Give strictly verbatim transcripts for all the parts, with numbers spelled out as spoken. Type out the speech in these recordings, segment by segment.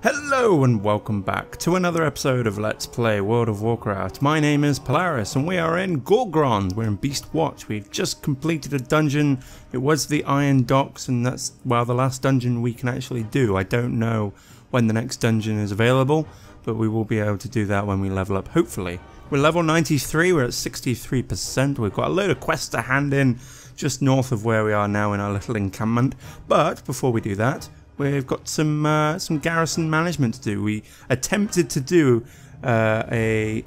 Hello and welcome back to another episode of Let's Play World of Warcraft. My name is Polaris and we are in Gorgrond. We're in Beast Watch. We've just completed a dungeon. It was the Iron Docks and that's, well, the last dungeon we can actually do. I don't know when the next dungeon is available, but we will be able to do that when we level up, hopefully. We're level ninety-three, we're at sixty-three percent. We've got a load of quests to hand in just north of where we are now in our little encampment. But before we do that, we've got some uh, some garrison management to do. We attempted to do uh, a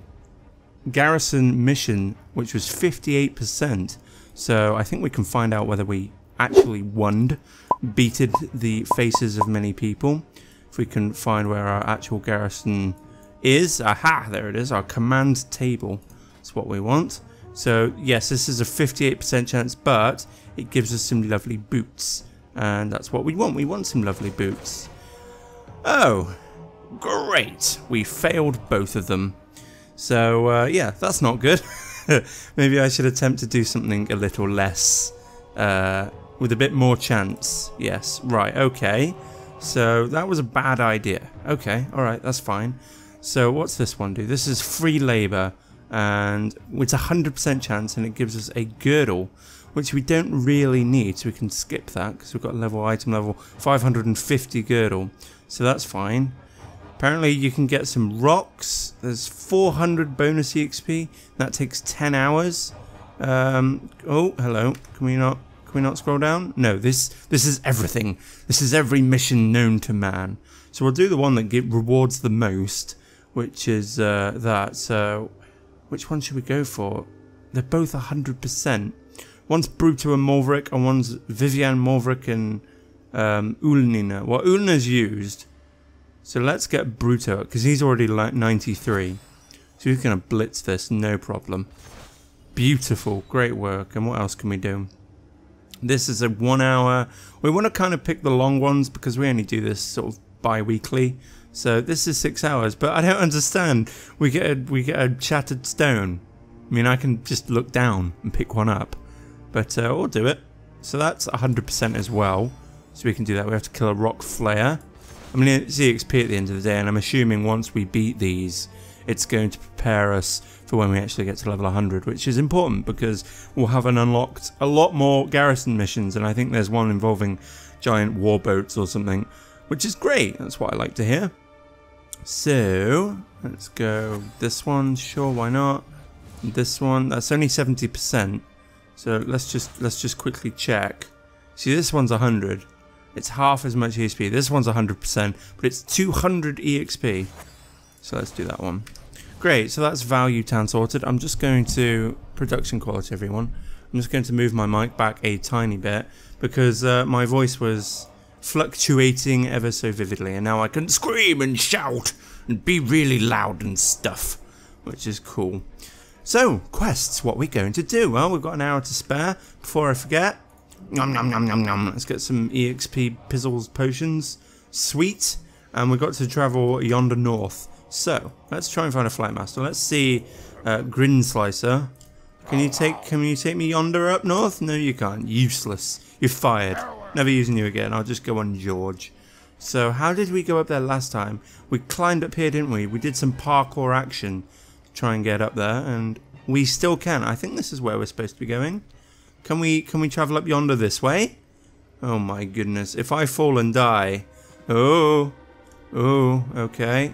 garrison mission which was fifty-eight percent. So I think we can find out whether we actually won, beated the faces of many people. If we can find where our actual garrison is. Aha, there it is, our command table. That's what we want. So yes, this is a fifty-eight percent chance, but it gives us some lovely boots. And that's what we want. We want some lovely boots. Oh, great. We failed both of them. So, uh, yeah, that's not good. Maybe I should attempt to do something a little less, uh, with a bit more chance. Yes, right, okay. So, that was a bad idea. Okay, alright, that's fine. So, what's this one do? This is free labour. And it's a one hundred percent chance and it gives us a girdle, which we don't really need, so we can skip that because we've got level item level five hundred fifty girdle, so that's fine. Apparently you can get some rocks. There's four hundred bonus E X P. That takes ten hours. Um, oh, hello. Can we not? Can we not scroll down? No. This this is everything. This is every mission known to man. So we'll do the one that get rewards the most, which is uh, that. So which one should we go for? They're both one hundred percent. One's Bruto and Morvric, and one's Vivian, Morvric, and um, Ulnina. Well, Ulnina's used, so let's get Bruto, because he's already like ninety-three. So he's going to blitz this, no problem. Beautiful, great work. And what else can we do? This is a one hour. We want to kind of pick the long ones, because we only do this sort of bi-weekly. So this is six hours, but I don't understand. We get a, we get a shattered stone. I mean, I can just look down and pick one up. But uh, we'll do it. So that's one hundred percent as well. So we can do that. We have to kill a rock flare. I mean, it's E X P at the end of the day, and I'm assuming once we beat these, it's going to prepare us for when we actually get to level one hundred, which is important because we'll have an unlocked a lot more garrison missions, and I think there's one involving giant warboats or something, which is great. That's what I like to hear. So let's go this one. Sure, why not? This one. That's only seventy percent. So let's just let's just quickly check. See, this one's one hundred. It's half as much E X P. This one's one hundred percent, but it's two hundred E X P. So let's do that one. Great. So that's value town sorted. I'm just going to production quality, everyone. I'm just going to move my mic back a tiny bit because uh, my voice was fluctuating ever so vividly, and now I can scream and shout and be really loud and stuff, which is cool. So, quests, what are we going to do? Well, we've got an hour to spare. Before I forget, nom nom nom nom nom. Let's get some E X P pizzles potions. Sweet. And we've got to travel yonder north. So, let's try and find a flight master. Let's see, uh, Grin Slicer. Can you take? Can you take me yonder up north? No, you can't. Useless. You're fired. Never using you again. I'll just go on George. So, how did we go up there last time? We climbed up here, didn't we? We did some parkour action. Try and get up there, and we still can. I think this is where we're supposed to be going. Can we can we travel up yonder this way? Oh my goodness. If I fall and die. Oh. Oh, okay.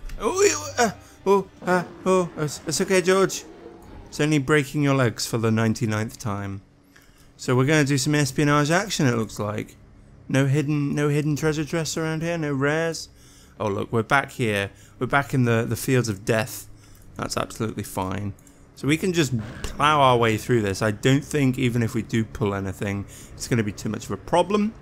Oh, uh, oh, uh, oh, it's, it's okay, George. It's only breaking your legs for the ninety-ninth time. So we're going to do some espionage action, it looks like. No hidden no hidden treasure chests around here, no rares. Oh look, we're back here. We're back in the, the fields of death. That's absolutely fine. So we can just plow our way through this. I don't think even if we do pull anything, it's going to be too much of a problem.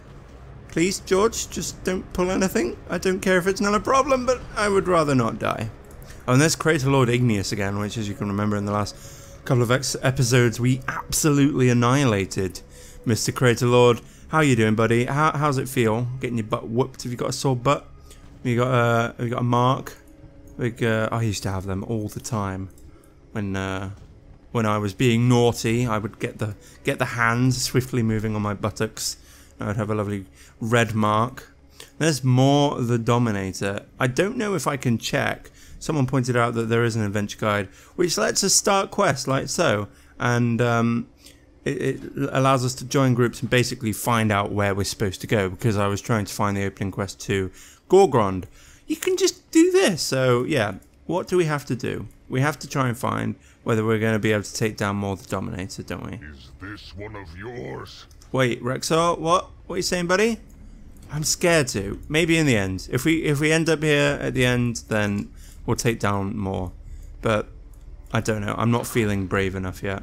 Please, George, just don't pull anything. I don't care if it's not a problem, but I would rather not die. Oh, and there's Crater Lord Igneous again, which, as you can remember in the last couple of ex episodes, we absolutely annihilated Mister Crater Lord. How you doing, buddy? How, how's it feel? Getting your butt whooped? Have you got a sore butt? Have you got a, have you got a mark? Like, uh, I used to have them all the time. When uh, when I was being naughty, I would get the get the hands swiftly moving on my buttocks. I would have a lovely red mark. There's more The Dominator. I don't know if I can check. Someone pointed out that there is an adventure guide, which lets us start quests like so. And um, it, it allows us to join groups and basically find out where we're supposed to go. Because I was trying to find the opening quest to Gorgrond. You can just do this. So yeah, what do we have to do? We have to try and find whether we're going to be able to take down more of the Dominator, don't we? Is this one of yours? Wait, Rexar, what? What are you saying, buddy? I'm scared to. Maybe in the end. If we if we end up here at the end, then we'll take down more. But I don't know. I'm not feeling brave enough yet.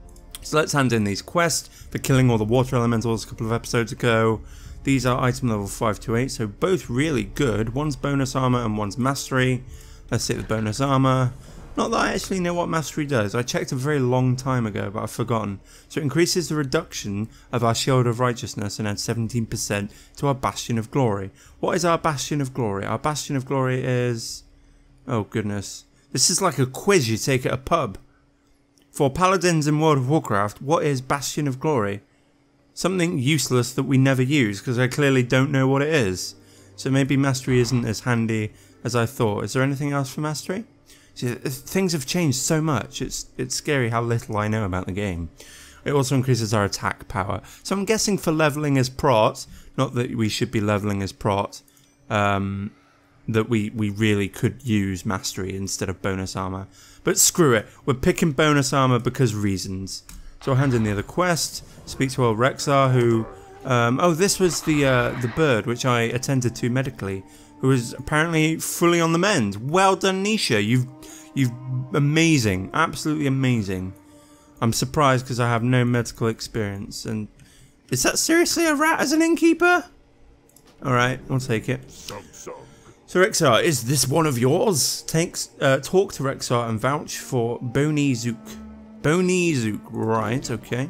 So let's hand in these quests for killing all the water elementals a couple of episodes ago. These are item level five to eight, so both really good. One's bonus armor and one's mastery. Let's take the bonus armor. Not that I actually know what mastery does. I checked a very long time ago, but I've forgotten. So it increases the reduction of our Shield of Righteousness and adds seventeen percent to our Bastion of Glory. What is our Bastion of Glory? Our Bastion of Glory is... Oh goodness. This is like a quiz you take at a pub. For Paladins in World of Warcraft, what is Bastion of Glory? Something useless that we never use, because I clearly don't know what it is. So maybe Mastery isn't as handy as I thought. Is there anything else for Mastery? See, things have changed so much, it's it's scary how little I know about the game. It also increases our attack power. So I'm guessing for levelling as Prot, not that we should be levelling as Prot, um, that we, we really could use Mastery instead of bonus armor. But screw it, we're picking bonus armor because reasons. So I'll hand in the other quest, speak to old Rexar who... Um, oh, this was the, uh, the bird which I attended to medically, who is apparently fully on the mend. Well done, Nisha. You've, you've amazing, absolutely amazing. I'm surprised because I have no medical experience. And is that seriously a rat as an innkeeper? All right, I'll take it. So Rexar, is this one of yours? Takes, uh, talk to Rexar and vouch for Bony Zook. Bony Zook, right? Okay.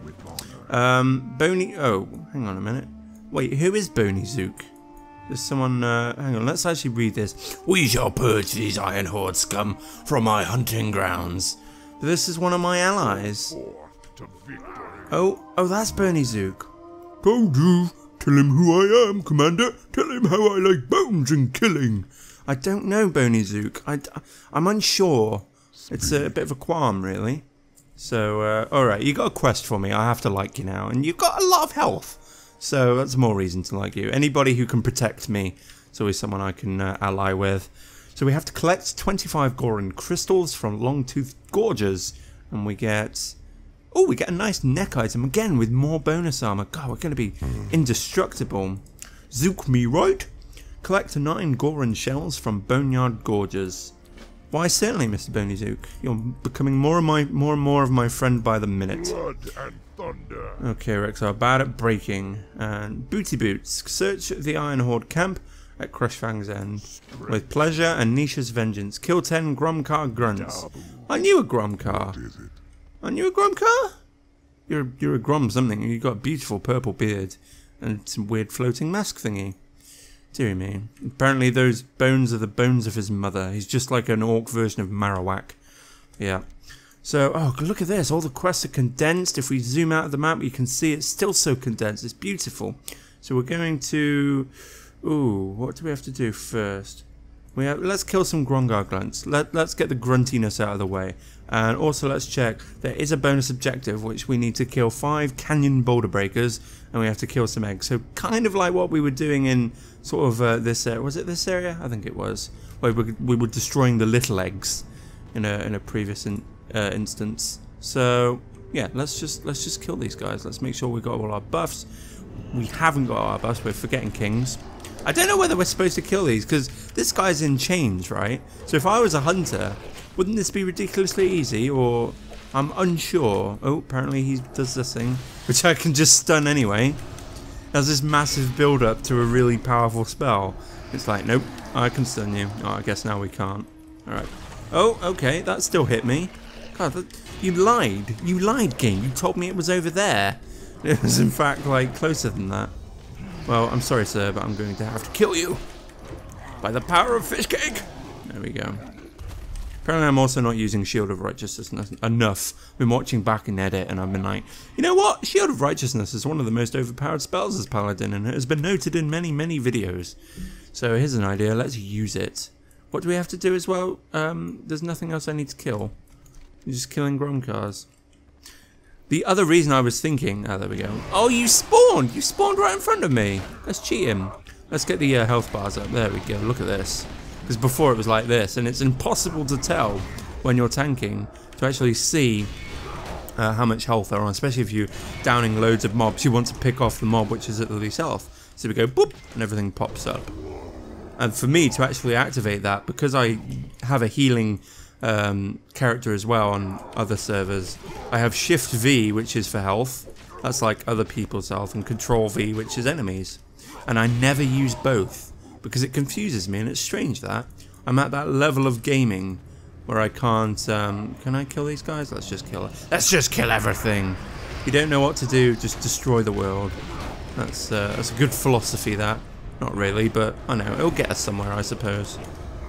Um, Bony. Oh, hang on a minute. Wait, who is Bony Zook? There's someone, uh, hang on, let's actually read this. We shall purge these Iron Horde scum from my hunting grounds. This is one of my allies. Oh, oh, that's Bony Zook. Told you. Tell him who I am, Commander. Tell him how I like bones and killing. I don't know, Bony Zook. I, I'm unsure. It's a, a bit of a qualm, really. So, uh, alright, you got a quest for me. I have to like you now. And you've got a lot of health. So that's more reason to like you. Anybody who can protect me is always someone I can uh, ally with. So we have to collect twenty-five Goron crystals from Longtooth Gorges. And we get... Oh, we get a nice neck item again with more bonus armor. God, we're going to be indestructible. Zook me right. Collect nine Goron shells from Boneyard Gorges. Why, certainly, Mister Bony Zook. You're becoming more and, my, more and more of my friend by the minute. Blood and thunder. Okay, Rexar, bad at breaking. And Booty Boots. Search the Iron Horde camp at Crushfang's End. Strength. With pleasure and Nisha's vengeance. Kill ten Gromcar grunts. Dabu. I knew a Gromcar. What is it? I knew a Gromcar? You're, you're a Grom something. You've got a beautiful purple beard. And some weird floating mask thingy. Dear me. Apparently those bones are the bones of his mother. He's just like an orc version of Marowak. Yeah. So, oh, look at this. All the quests are condensed. If we zoom out of the map, you can see it's still so condensed. It's beautiful. So we're going to... Ooh, what do we have to do first? We have, let's kill some Gromcar grunts. Let, let's get the gruntiness out of the way. And also let's check. There is a bonus objective, which we need to kill five Canyon Boulder Breakers. And we have to kill some eggs. So kind of like what we were doing in sort of uh, this area. Was it this area? I think it was. Where we were, we were destroying the little eggs in a, in a previous in, uh, instance. So yeah, let's just let's just kill these guys. Let's make sure we got all our buffs. We haven't got our buffs. We're forgetting kings. I don't know whether we're supposed to kill these because this guy's in chains, right? So if I was a hunter, wouldn't this be ridiculously easy? Or I'm unsure. Oh, apparently he does this thing, which I can just stun anyway. There's this massive build up to a really powerful spell. It's like, nope, I can stun you. Oh, I guess now we can't. Alright. Oh, okay, that still hit me. God, that, you lied. You lied, game. You told me it was over there. It was in fact like closer than that. Well, I'm sorry, sir, but I'm going to have to kill you. By the power of fish cake. There we go. Apparently I'm also not using Shield of Righteousness enough. I've been watching back and edit and I've been like, you know what? Shield of Righteousness is one of the most overpowered spells as Paladin, and it has been noted in many, many videos. So here's an idea, let's use it. What do we have to do as well? Um, there's nothing else I need to kill. You're just killing Gromcars. The other reason I was thinking, oh there we go. Oh, you spawned! You spawned right in front of me. That's cheating. Let's get the uh, health bars up. There we go, look at this. Because before it was like this, and it's impossible to tell when you're tanking to actually see uh, how much health they're on, especially if you're downing loads of mobs. You want to pick off the mob which is at the least health. So we go boop, and everything pops up. And for me to actually activate that, because I have a healing um, character as well on other servers, I have Shift V, which is for health. That's like other people's health, and Control V, which is enemies. And I never use both, because it confuses me, and it's strange that I'm at that level of gaming where I can't, um, can I kill these guys? Let's just kill it. Let's just kill everything. If you don't know what to do, just destroy the world. That's, uh, that's a good philosophy, that. Not really, but I know, it'll get us somewhere, I suppose.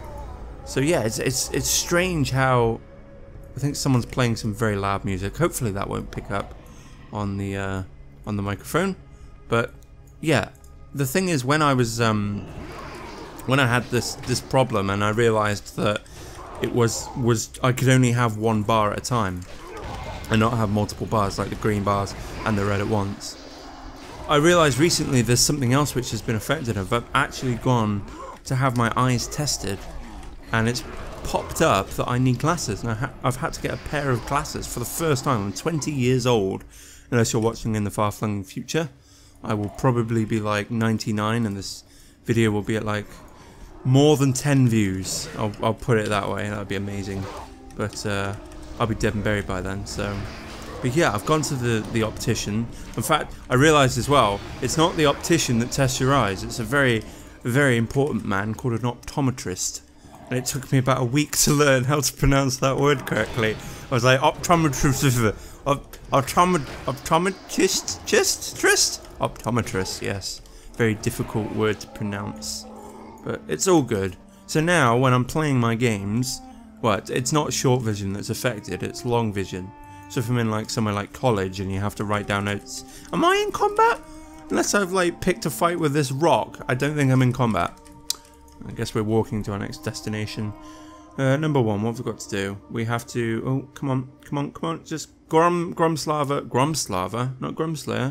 So yeah, it's, it's, it's strange how, I think someone's playing some very loud music. Hopefully that won't pick up on the, uh, on the microphone. But yeah, the thing is, when I was, um, when I had this this problem and I realised that it was was I could only have one bar at a time and not have multiple bars, like the green bars and the red at once. I realised recently there's something else which has been affected. I've actually gone to have my eyes tested, and it's popped up that I need glasses, and I ha I've had to get a pair of glasses for the first time. I'm twenty years old, unless you're watching in the far-flung future. I will probably be like ninety-nine, and this video will be at like more than ten views. I'll, I'll put it that way. That would be amazing. But uh, I'll be dead and buried by then. So, but yeah, I've gone to the the optician. In fact, I realised as well, it's not the optician that tests your eyes. It's a very, very important man called an optometrist. And it took me about a week to learn how to pronounce that word correctly. I was like, optometrist, optometrist, optometrist, just, trist, optometrist. Yes, very difficult word to pronounce. But it's all good. So now, when I'm playing my games, well, it's not short vision that's affected, it's long vision. So if I'm in like somewhere like college and you have to write down notes, am I in combat? Unless I've like picked a fight with this rock, I don't think I'm in combat. I guess we're walking to our next destination. Uh, number one, what have we got to do? We have to, oh, come on, come on, come on, just Grom, Gromslava, Gromslava, not Gromslayer.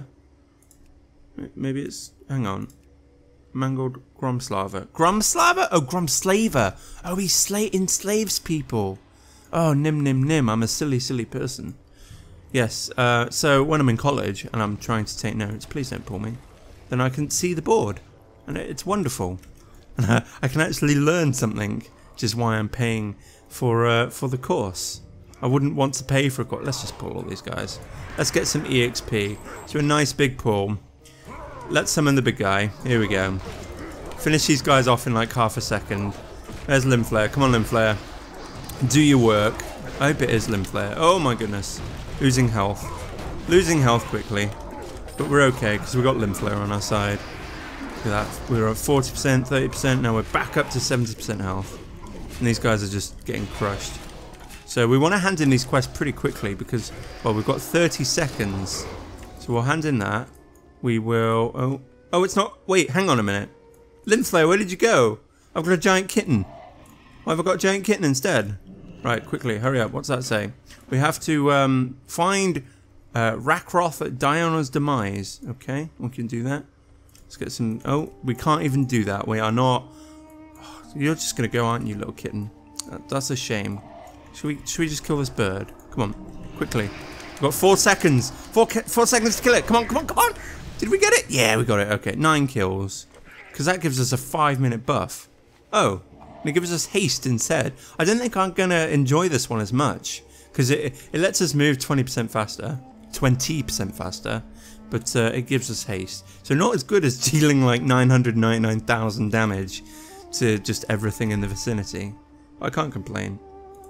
Maybe it's, hang on. Mangled Gromslava. Gromslava? Oh, Gromslaver. Oh, he slay enslaves people. Oh, nim nim nim. I'm a silly, silly person. Yes, uh, so when I'm in college and I'm trying to take notes, please don't pull me, then I can see the board. And it's wonderful. And I can actually learn something, which is why I'm paying for uh, for the course. I wouldn't want to pay for a course. Let's just pull all these guys. Let's get some E X P. So a nice big pull. Let's summon the big guy. Here we go. Finish these guys off in like half a second. There's Limflare. Come on, Limflare. Do your work. I hope it is Limflare. Oh my goodness. Losing health. Losing health quickly. But we're okay because we've got Limflare on our side. Look at that. We were at forty percent, thirty percent. Now we're back up to seventy percent health. And these guys are just getting crushed. So we want to hand in these quests pretty quickly because, well, we've got thirty seconds. So we'll hand in that. We will... Oh, oh, it's not... Wait, hang on a minute. Limflare, where did you go? I've got a giant kitten. Why have I got a giant kitten instead? Right, quickly, hurry up. What's that say? We have to um, find uh, Rakroth at Diana's demise. Okay, we can do that. Let's get some... Oh, we can't even do that. We are not... Oh, you're just going to go, aren't you, little kitten? That, that's a shame. Should we, should we just kill this bird? Come on, quickly. We've got four seconds. Four, four seconds to kill it. Come on, come on, come on. Did we get it? Yeah, we got it. Okay, nine kills. Because that gives us a five minute buff. Oh, and it gives us haste instead. I don't think I'm going to enjoy this one as much. Because it, it lets us move twenty percent faster. twenty percent faster. But uh, it gives us haste. So not as good as dealing like nine hundred ninety-nine thousand damage to just everything in the vicinity. I can't complain.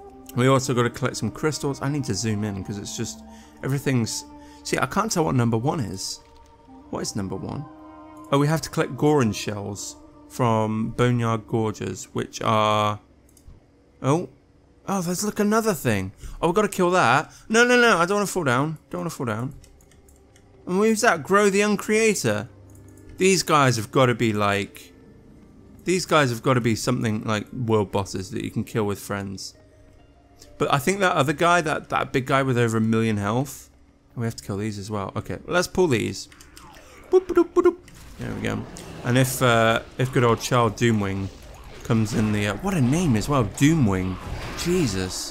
We also got to collect some crystals. I need to zoom in because it's just... Everything's... See, I can't tell what number one is. What is number one? Oh, we have to collect Goron shells from Boneyard Gorges, which are... Oh. Oh, there's look another thing. Oh, we've got to kill that. No, no, no. I don't want to fall down. Don't want to fall down. And who's that? Grow the Uncreator. These guys have got to be like... These guys have got to be something like world bosses that you can kill with friends. But I think that other guy, that, that big guy with over a million health... We have to kill these as well. Okay, well, let's pull these. Boop, boop, boop, boop. There we go. And if, uh, if good old Child Doomwing comes in the... Uh, what a name as well, Doomwing. Jesus.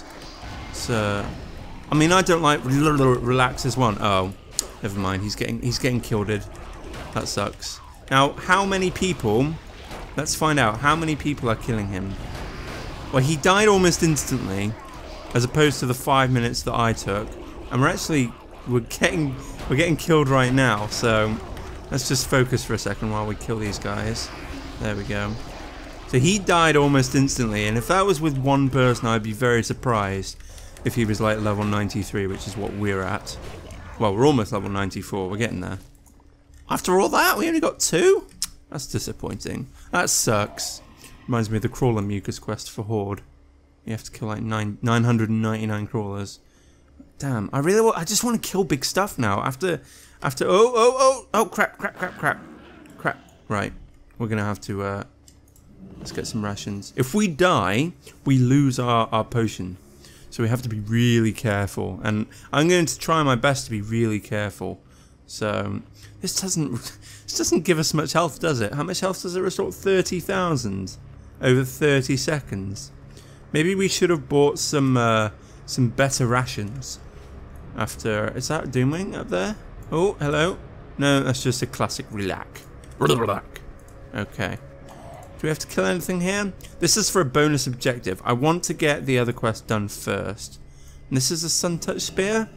So, I mean, I don't like relax as one. Oh, never mind. He's getting he's getting killed. That sucks. Now, how many people? Let's find out. How many people are killing him? Well, he died almost instantly, as opposed to the five minutes that I took. And we're actually we're getting we're getting killed right now. So, let's just focus for a second while we kill these guys. There we go. So he died almost instantly, and if that was with one person, I'd be very surprised if he was like level ninety-three, which is what we're at. Well, we're almost level ninety-four, we're getting there. After all that, we only got two? That's disappointing. That sucks. Reminds me of the Crawler Mucus quest for Horde. You have to kill like nine, nine hundred ninety-nine crawlers. Damn, I really want, I just want to kill big stuff now. After, after, oh, oh, oh, oh, crap, crap, crap, crap. Crap. Right, we're going to have to, uh, let's get some rations. If we die, we lose our, our potion. So we have to be really careful. And I'm going to try my best to be really careful. So, this doesn't this doesn't give us much health, does it? How much health does it restore? thirty thousand over thirty seconds. Maybe we should have bought some uh, some better rations. After, is that Doomwing up there? Oh, hello. No, that's just a classic relax. Relax. Okay. Do we have to kill anything here? This is for a bonus objective. I want to get the other quest done first. And this is a Sun Touch Spear?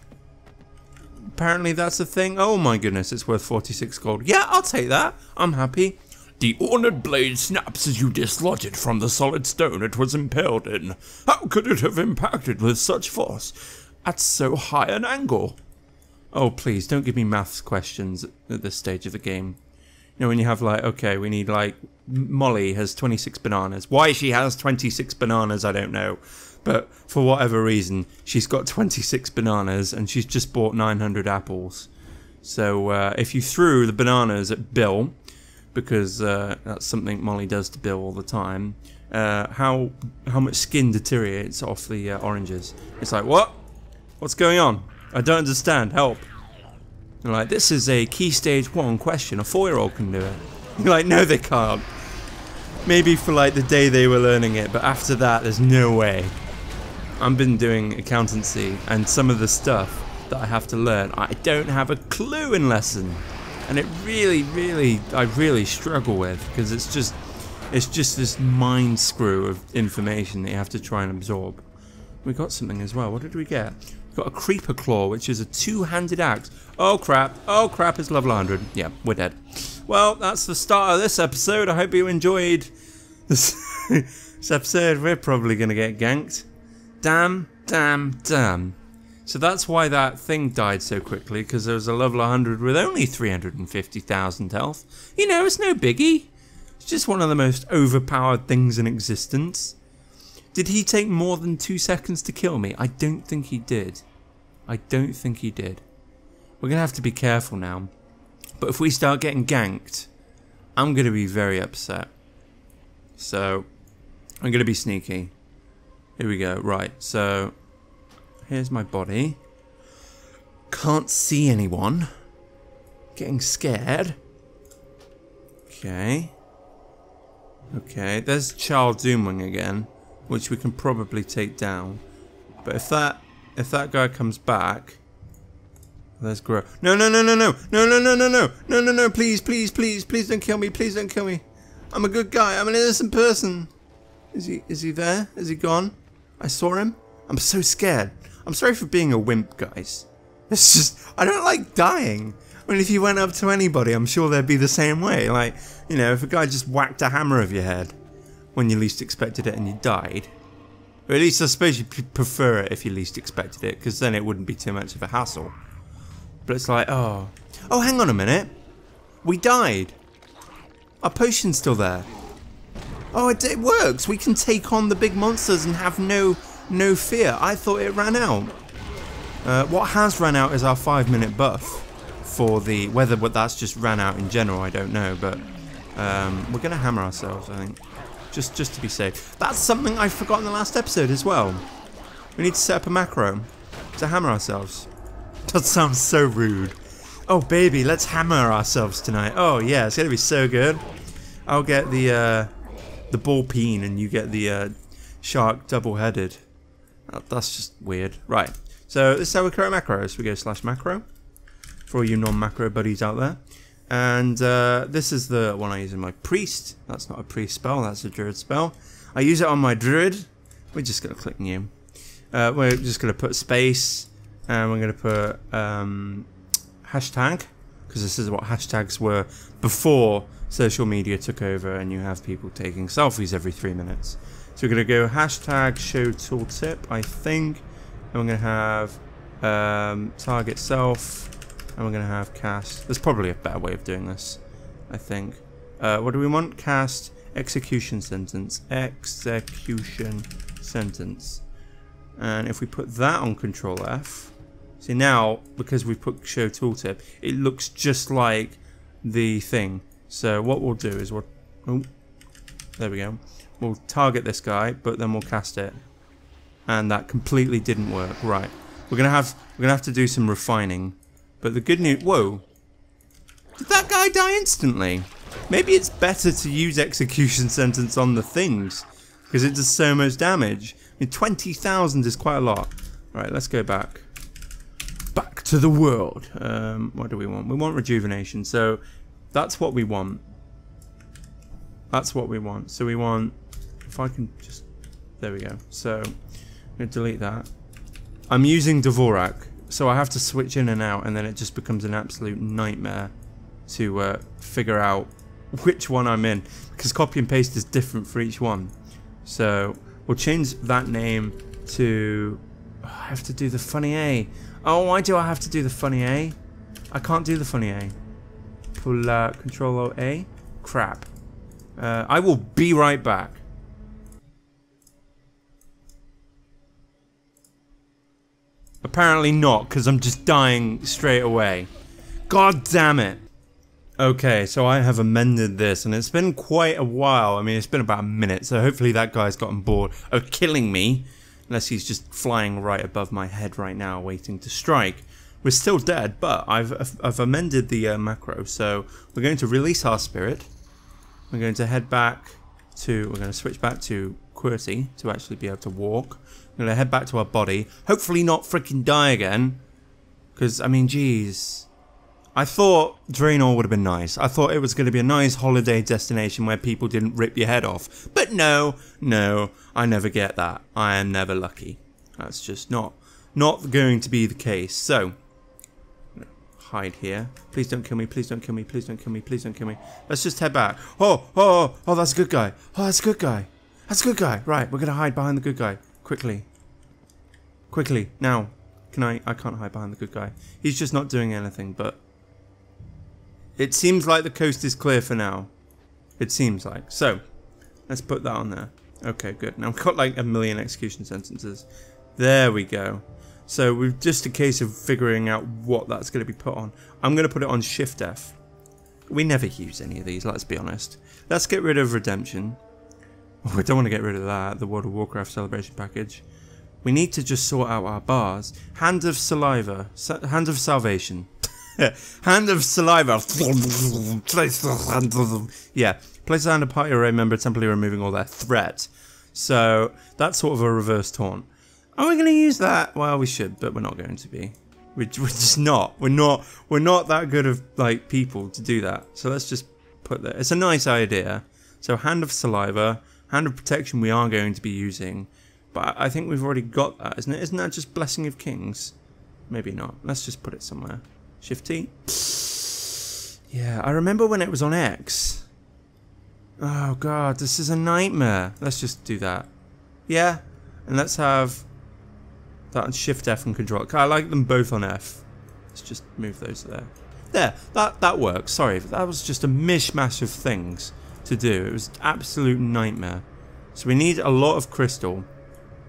Apparently that's a thing. Oh my goodness, it's worth forty-six gold. Yeah, I'll take that. I'm happy. The ornate blade snaps as you dislodge it from the solid stone it was impaled in. How could it have impacted with such force at so high an angle? Oh, please, don't give me maths questions at this stage of the game. You know, when you have like, okay, we need like, Molly has twenty-six bananas. Why she has twenty-six bananas, I don't know. But for whatever reason, she's got twenty-six bananas and she's just bought nine hundred apples. So uh, if you threw the bananas at Bill, because uh, that's something Molly does to Bill all the time, uh, how how much skin deteriorates off the uh, oranges? It's like, what? What's going on? I don't understand. Help. They're like, this is a key stage one question. A four-year-old can do it. You're like, no, they can't. Maybe for like the day they were learning it, but after that, there's no way. I've been doing accountancy, and some of the stuff that I have to learn, I don't have a clue in lesson, and it really, really, I really struggle with, because it's just, it's just this mind screw of information that you have to try and absorb. We got something as well. What did we get? We got a Creeper Claw, which is a two-handed axe. Oh crap! Oh crap! It's level one hundred. Yeah, we're dead. Well, that's the start of this episode. I hope you enjoyed this, this episode. We're probably gonna get ganked. Damn, damn, damn. So that's why that thing died so quickly, because there was a level one hundred with only three hundred fifty thousand health. You know, it's no biggie. It's just one of the most overpowered things in existence. Did he take more than two seconds to kill me? I don't think he did. I don't think he did. We're going to have to be careful now. But if we start getting ganked, I'm going to be very upset. So, I'm going to be sneaky. Here we go. Right, so, here's my body. Can't see anyone. Getting scared. Okay. Okay, there's Child Doomwing again, which we can probably take down. But if that if that guy comes back, there's Grow. No, no, no, no, no, no, no, no, no, no, no, no, no, please, please, please, please don't kill me, please don't kill me. I'm a good guy, I'm an innocent person. Is he is he there? Is he gone? I saw him. I'm so scared. I'm sorry for being a wimp, guys. It's just, I don't like dying. I mean, if you went up to anybody, I'm sure they'd be the same way. Like, you know, if a guy just whacked a hammer over your head when you least expected it and you died. Or at least I suppose you prefer it if you least expected it, because then it wouldn't be too much of a hassle. But it's like, oh. Oh, hang on a minute. We died. Our potion's still there. Oh, it, it works. We can take on the big monsters and have no No fear. I thought it ran out. Uh, what has ran out is our five minute buff for the... Whether but that's just ran out in general, I don't know. But um, we're going to hammer ourselves, I think. Just, just to be safe. That's something I forgot in the last episode as well. We need to set up a macro to hammer ourselves. That sounds so rude. Oh, baby, let's hammer ourselves tonight. Oh, yeah, it's going to be so good. I'll get the uh, the ball peen and you get the uh, shark double-headed. Oh, that's just weird. Right, so this is how we create macros. We go slash macro for all you non-macro buddies out there. And uh, this is the one I use in my priest. That's not a priest spell, that's a druid spell. I use it on my druid. We're just going to click new. Uh, we're just going to put space and we're going to put um, hashtag, because this is what hashtags were before social media took over and you have people taking selfies every three minutes. So we're going to go hashtag show tooltip, I think, and we're going to have um, target self, and we're going to have cast. There's probably a better way of doing this, I think. Uh, what do we want? Cast execution sentence. Execution sentence. And if we put that on control F, see now, because we put show tooltip, it looks just like the thing. So what we'll do is we'll, oh, there we go. We'll target this guy, but then we'll cast it. And that completely didn't work. Right. We're gonna have we're gonna have to do some refining. But the good news, whoa. Did that guy die instantly? Maybe it's better to use execution sentence on the things, because it does so much damage. I mean, twenty thousand is quite a lot. Right, let's go back. Back to the world. Um, what do we want? We want rejuvenation. So that's what we want. That's what we want. So we want, if I can just, there we go. So I'm going to delete that. I'm using Dvorak, so I have to switch in and out, and then it just becomes an absolute nightmare to uh, figure out which one I'm in, because copy and paste is different for each one. So we'll change that name to, oh, I have to do the funny A. Oh, why do I have to do the funny A? I can't do the funny A. Pull uh, Control O A. Crap. Uh, I will be right back. Apparently not, because I'm just dying straight away. God damn it. Okay, so I have amended this, and it's been quite a while. I mean, it's been about a minute, so hopefully that guy's gotten bored of killing me. Unless he's just flying right above my head right now, waiting to strike. We're still dead, but I've, I've amended the uh, macro. So we're going to release our spirit. We're going to head back to, we're going to switch back to QWERTY to actually be able to walk. We're going to head back to our body. Hopefully not freaking die again. Because, I mean, geez. I thought Draenor would have been nice. I thought it was going to be a nice holiday destination where people didn't rip your head off. But no, no, I never get that. I am never lucky. That's just not, not going to be the case. So, hide here. Please don't kill me, please don't kill me, please don't kill me, please don't kill me. Let's just head back. Oh, oh, oh, that's a good guy. Oh, that's a good guy. That's a good guy. Right, we're going to hide behind the good guy. Quickly. Quickly, now. Can I, I can't hide behind the good guy. He's just not doing anything, but it seems like the coast is clear for now. It seems like. So, let's put that on there. Okay, good. Now we've got like a million execution sentences. There we go. So we've just a case of figuring out what that's going to be put on. I'm going to put it on Shift F. We never use any of these, let's be honest. Let's get rid of Redemption. Oh, we don't want to get rid of that, the World of Warcraft celebration package. We need to just sort out our bars. Hand of Saliva. Sa hand of Salvation. Hand of Saliva. Yeah. Place a hand of party array member temporarily removing all their threat. So that's sort of a reverse taunt. Are we going to use that? Well, we should, but we're not going to be. We're, we're just not. We're not. We're not that good of like people to do that. So let's just put that. It's a nice idea. So hand of Saliva, hand of protection. We are going to be using, but I think we've already got that, isn't it? Isn't that just Blessing of Kings? Maybe not. Let's just put it somewhere. Shift T. Yeah, I remember when it was on X. Oh god, this is a nightmare. Let's just do that. Yeah, and let's have that on Shift F and Control. I like them both on F. Let's just move those there. There, that that works. Sorry, that was just a mishmash of things to do. It was absolute nightmare. So we need a lot of crystal.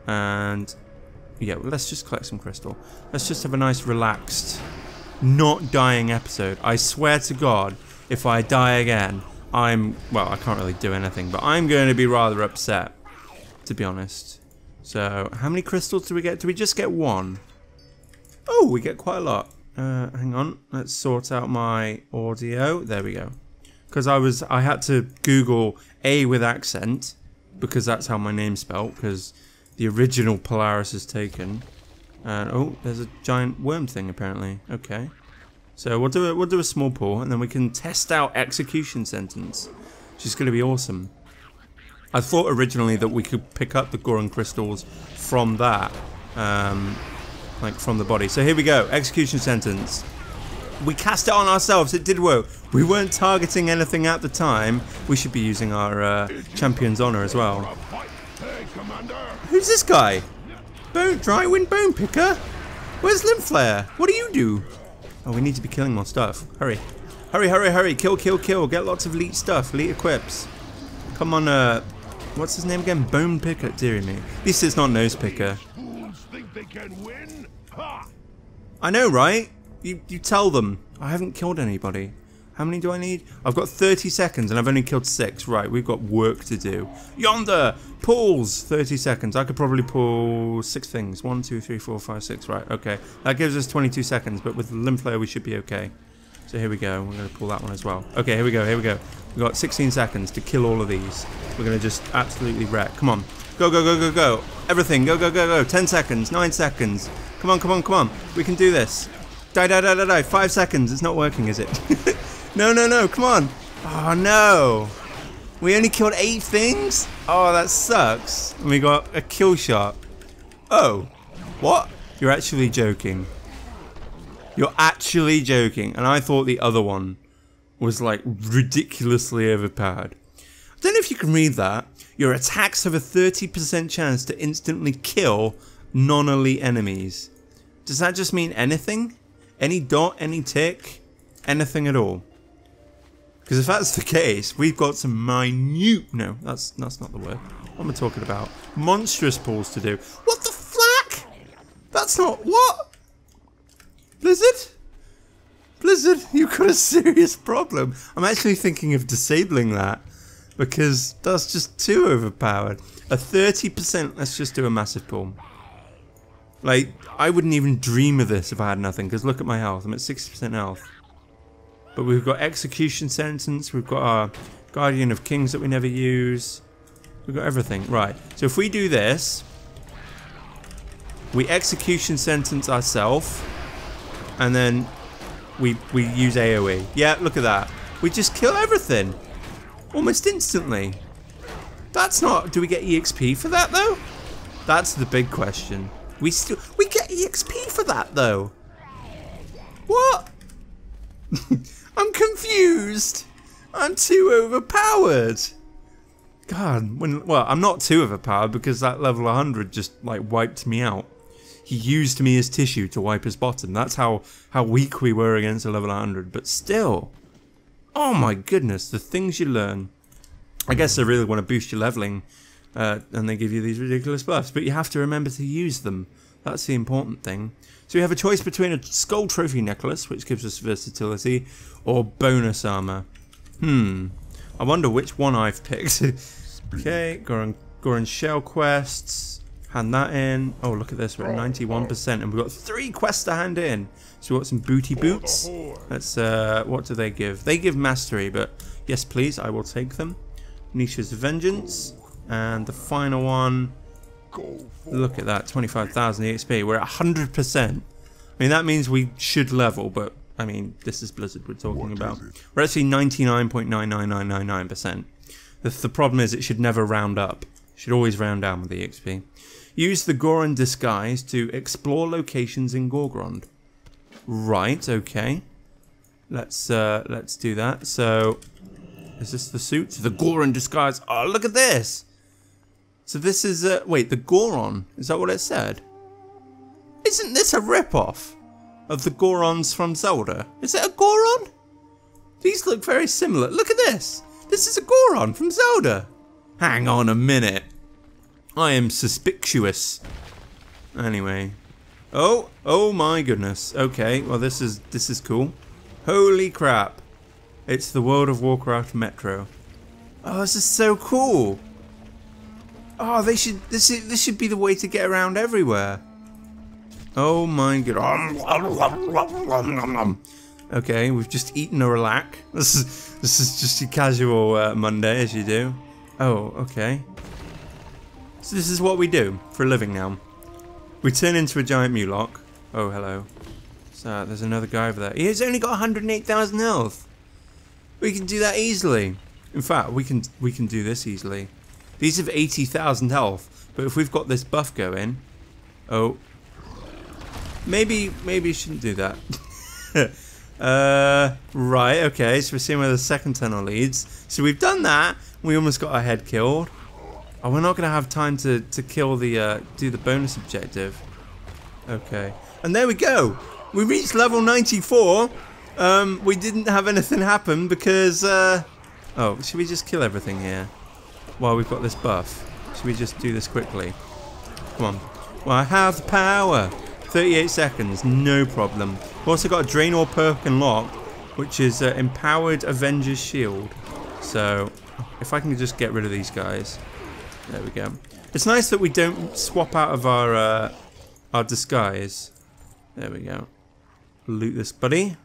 And yeah, well, let's just collect some crystal. Let's just have a nice relaxed, not dying episode. I swear to God, if I die again, I'm, well, I can't really do anything, but I'm going to be rather upset, to be honest. So, how many crystals do we get? Do we just get one? Oh, we get quite a lot. Uh, hang on, let's sort out my audio. There we go. Because I was, I had to Google A with accent, because that's how my name's spelled, because the original Polaris is taken. And, oh, there's a giant worm thing, apparently. Okay. So we'll do a, we'll do a small pull, and then we can test out Execution Sentence, which is going to be awesome. I thought originally that we could pick up the Goron crystals from that, um, like from the body. So here we go, Execution Sentence. We cast it on ourselves, it did work. We weren't targeting anything at the time. We should be using our uh, Champion's Honor as well. Who's this guy? Bone, Drywind Bone Picker? Where's Limflare? What do you do? Oh, we need to be killing more stuff. Hurry. Hurry, hurry, hurry. Kill, kill, kill. Get lots of elite stuff. Elite equips. Come on, uh... what's his name again? Bone Picker? Dearie me. At least it's not Nose Picker. I know, right? You, you tell them. I haven't killed anybody. How many do I need? I've got thirty seconds and I've only killed six. Right, we've got work to do. Yonder! Pulls! thirty seconds. I could probably pull six things. One, two, three, four, five, six. Right, okay. That gives us twenty-two seconds, but with the Limflare we should be okay. So here we go. We're going to pull that one as well. Okay, here we go, here we go. We've got sixteen seconds to kill all of these. We're going to just absolutely wreck. Come on. Go, go, go, go, go. Everything. Go, go, go, go. ten seconds. nine seconds. Come on, come on, come on. We can do this. Die, die, die, die, die. five seconds. It's not working, is it? No, no, no, come on. Oh, no. We only killed eight things? Oh, that sucks. And we got a kill shot. Oh, what? You're actually joking. You're actually joking. And I thought the other one was like ridiculously overpowered. I don't know if you can read that. Your attacks have a thirty percent chance to instantly kill non-elite enemies. Does that just mean anything? Any dot, any tick, anything at all? Because if that's the case, we've got some minute... No, that's that's not the word. What am I talking about? Monstrous pulls to do. What the flack? That's not... What? Blizzard? Blizzard, you've got a serious problem. I'm actually thinking of disabling that. Because that's just too overpowered. A thirty percent, let's just do a massive pull. Like, I wouldn't even dream of this if I had nothing. Because look at my health. I'm at sixty percent health. But we've got Execution Sentence, we've got our Guardian of Kings that we never use. We've got everything. Right, so if we do this, we Execution Sentence ourselves, and then we, we use A O E. Yeah, look at that. We just kill everything. Almost instantly. That's not... Do we get E X P for that, though? That's the big question. We still... We get E X P for that, though. What? I'm confused. I'm too overpowered. God, when well, I'm not too overpowered because that level one hundred just like wiped me out. He used me as tissue to wipe his bottom. That's how how weak we were against a level one hundred. But still, oh my goodness, the things you learn. I guess they really want to boost your leveling, uh, and they give you these ridiculous buffs. But you have to remember to use them. That's the important thing. So we have a choice between a Skull Trophy Necklace, which gives us versatility, or bonus armor. Hmm. I wonder which one I've picked. Okay, Goron, Goron Shell quests. Hand that in. Oh, look at this. We're at ninety-one percent, and we've got three quests to hand in. So we've got some booty boots. Let's, uh, what do they give? They give mastery, but yes, please, I will take them. Nisha's Vengeance. And the final one. Look at that, twenty-five thousand E X P. We're at one hundred percent. I mean, that means we should level, but, I mean, this is Blizzard we're talking about. We're actually ninety-nine point nine nine nine nine nine percent. The, the problem is it should never round up. It should always round down with the E X P. Use the Goron Disguise to explore locations in Gorgrond. Right, okay. Let's, uh, let's do that. So, is this the suit? The Goron Disguise. Oh, look at this! So this is, uh, wait, the Goron, is that what it said? Isn't this a rip-off of the Gorons from Zelda? Is it a Goron? These look very similar. Look at this. This is a Goron from Zelda. Hang on a minute. I am suspicious. Anyway. Oh, oh my goodness. Okay, well this is this is cool. Holy crap. It's the World of Warcraft Metro. Oh, this is so cool. Oh, they should this is, this should be the way to get around everywhere. Oh my god. Okay, we've just eaten a relax. This is this is just a casual uh, Monday, as you do. Oh, okay. So this is what we do for a living now. We turn into a giant Mulok. Oh, hello. So there's another guy over there. He's only got one hundred eight thousand health. We can do that easily. In fact, we can we can do this easily. These have eighty thousand health, but if we've got this buff going, oh, maybe maybe you shouldn't do that. uh, right, okay. So we're seeing where the second tunnel leads. So we've done that. We almost got our head killed. Oh, we're not gonna have time to to kill the uh, do the bonus objective. Okay, and there we go. We reached level ninety-four. Um, we didn't have anything happen because. Uh, oh, should we just kill everything here while we've got this buff? Should we just do this quickly? Come on. Well, I have the power. thirty-eight seconds, no problem. We've also got a Draenor perk unlocked, which is uh, Empowered Avenger's Shield. So, if I can just get rid of these guys. There we go. It's nice that we don't swap out of our uh, our disguise. There we go. Loot this buddy.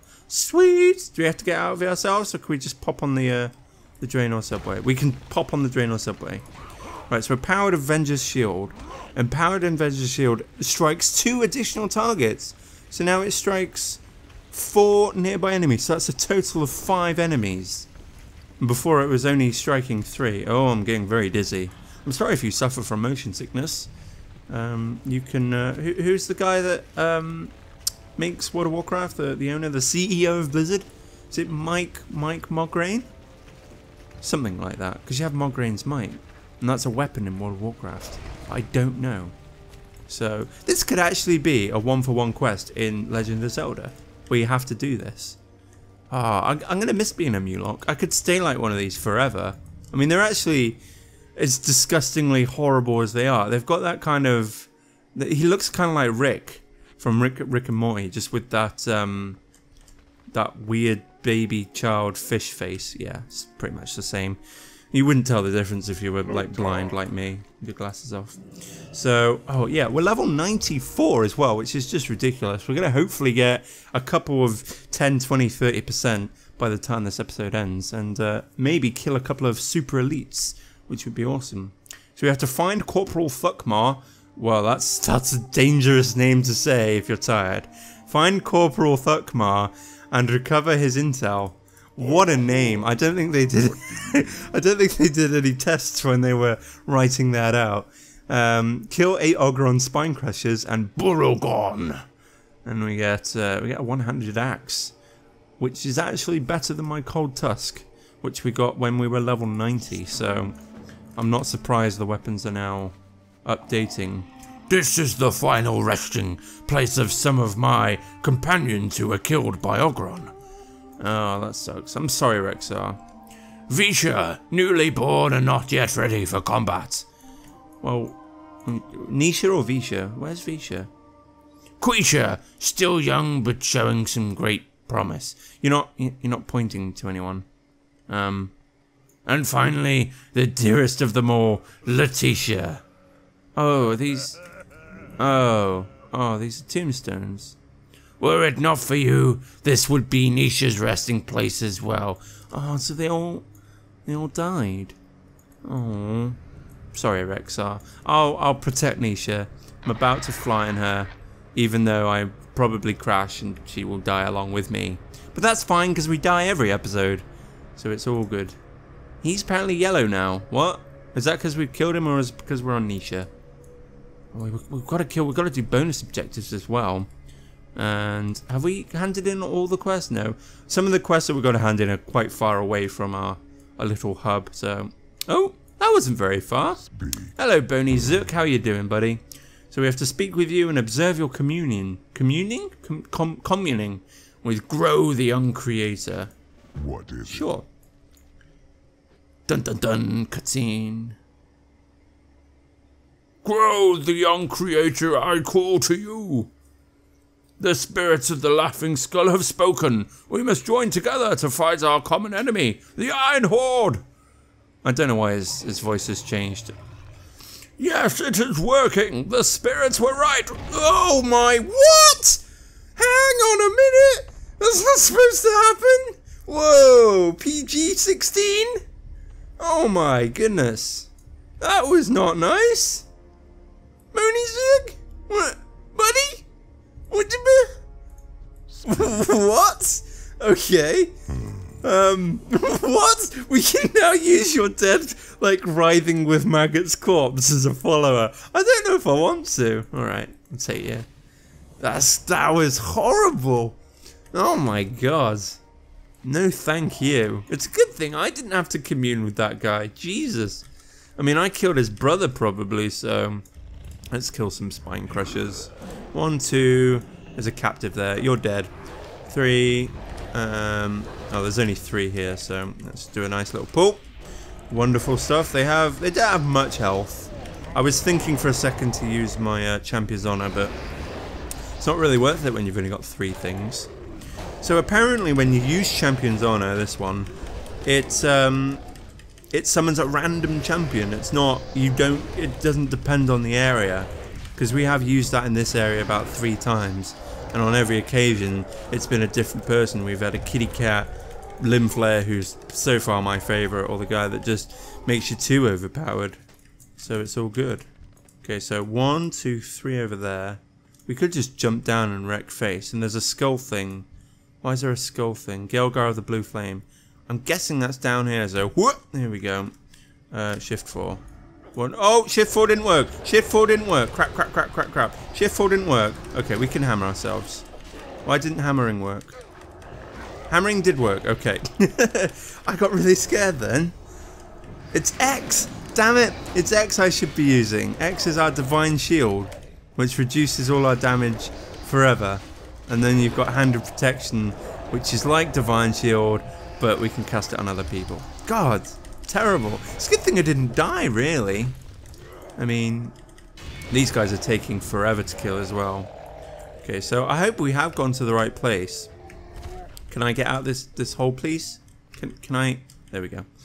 Sweet! Do we have to get out of it ourselves, or can we just pop on the uh, the Draenor subway? We can pop on the Draenor subway. Right, so Empowered Avenger's Shield. Empowered Avenger's Shield strikes two additional targets. So now it strikes four nearby enemies. So that's a total of five enemies. Before it was only striking three. Oh, I'm getting very dizzy. I'm sorry if you suffer from motion sickness. Um, you can. Uh, who, who's the guy that um, makes World of Warcraft? The the owner, the C E O of Blizzard. Is it Mike Mike Mograine? Something like that. Because you have Mograine's Might, and that's a weapon in World of Warcraft. I don't know. So this could actually be a one-for-one quest in Legend of Zelda, where you have to do this. Ah, oh, I'm, I'm going to miss being a Mulok. I could stay like one of these forever. I mean, they're actually as disgustingly horrible as they are. They've got that kind of... He looks kind of like Rick from Rick, Rick and Morty, just with that um, that weird baby child fish face. Yeah, it's pretty much the same. You wouldn't tell the difference if you were like blind like me, with your glasses off. So, oh yeah, we're level ninety-four as well, which is just ridiculous. We're going to hopefully get a couple of ten, twenty, thirty percent by the time this episode ends, and uh, maybe kill a couple of super elites, which would be awesome. So we have to find Corporal Thukmar. Well, that's, that's a dangerous name to say if you're tired. Find Corporal Thukmar and recover his intel. What a name! I don't think they did. I don't think they did any tests when they were writing that out. Um, kill eight Ogron spine crushers and Borogon, and we get uh, we get a one-handed axe, which is actually better than my Cold Tusk, which we got when we were level ninety. So I'm not surprised the weapons are now updating. This is the final resting place of some of my companions who were killed by Ogron. Oh, that sucks. I'm sorry, Rexxar. Visha, newly born and not yet ready for combat. Well, Nisha or Visha? Where's Visha? Quisha, still young but showing some great promise. You're not, you're not pointing to anyone. Um, and finally, the dearest of them all, Letitia. Oh, these. Oh, oh, these are tombstones. Were it not for you, this would be Nisha's resting place as well. Oh, so they all, they all died. Oh, sorry, Rexxar. I'll, I'll protect Nisha. I'm about to fly in her, even though I probably crash and she will die along with me. But that's fine because we die every episode, so it's all good. He's apparently yellow now. What? Is that because we've killed him, or is it because we're on Nisha? Oh, we've, we've got to kill. We've got to do bonus objectives as well. And have we handed in all the quests? No. Some of the quests that we've got to hand in are quite far away from our, our little hub. So, oh, that wasn't very far. Hello, Bony Zook. How you doing, buddy? So we have to speak with you and observe your communion. Communing? Com com communing with Grow the Young Creator. What is Sure. It? Dun dun dun. Cutscene. Grow, the young creature, I call to you. The spirits of the Laughing Skull have spoken. We must join together to fight our common enemy, the Iron Horde. I don't know why his, his voice has changed. Yes, it is working. The spirits were right. Oh my, what? Hang on a minute. That's not supposed to happen. Whoa, P G sixteen? Oh my goodness. That was not nice. Mooney Zig? What? Buddy? What the What? Okay. Um, what? We can now use your dead, like, writhing with Maggot's corpse as a follower. I don't know if I want to. Alright, I'll take you. That's, that was horrible. Oh my god. No thank you. It's a good thing I didn't have to commune with that guy. Jesus. I mean, I killed his brother probably, so... Let's kill some spine crushers. One, two... There's a captive there. You're dead. Three... Um, oh, there's only three here, so let's do a nice little pull. Wonderful stuff. They have... They don't have much health. I was thinking for a second to use my uh, Champion's Honor, but... It's not really worth it when you've only got three things. So apparently when you use Champion's Honor, this one, it um, it summons a random champion. It's not, you don't, it doesn't depend on the area. Because we have used that in this area about three times. And on every occasion, it's been a different person. We've had a kitty cat, Limb Flare, who's so far my favourite, or the guy that just makes you too overpowered. So it's all good. Okay, so one, two, three over there. We could just jump down and wreck face. And there's a skull thing. Why is there a skull thing? Gelgar of the Blue Flame. I'm guessing that's down here, so whoop! Here we go. Uh, shift four. One. Oh, shift four didn't work. Shift four didn't work. Crap, crap, crap, crap, crap. Shift four didn't work. Okay, we can hammer ourselves. Why didn't hammering work? Hammering did work. Okay. I got really scared then. It's X. Damn it. It's X I should be using. X is our Divine Shield, which reduces all our damage forever. And then you've got Hand of Protection, which is like Divine Shield, but we can cast it on other people. God, terrible. It's a good thing I didn't die, really. I mean, these guys are taking forever to kill as well. Okay, so I hope we have gone to the right place. Can I get out this this hole, please? Can can I? There we go.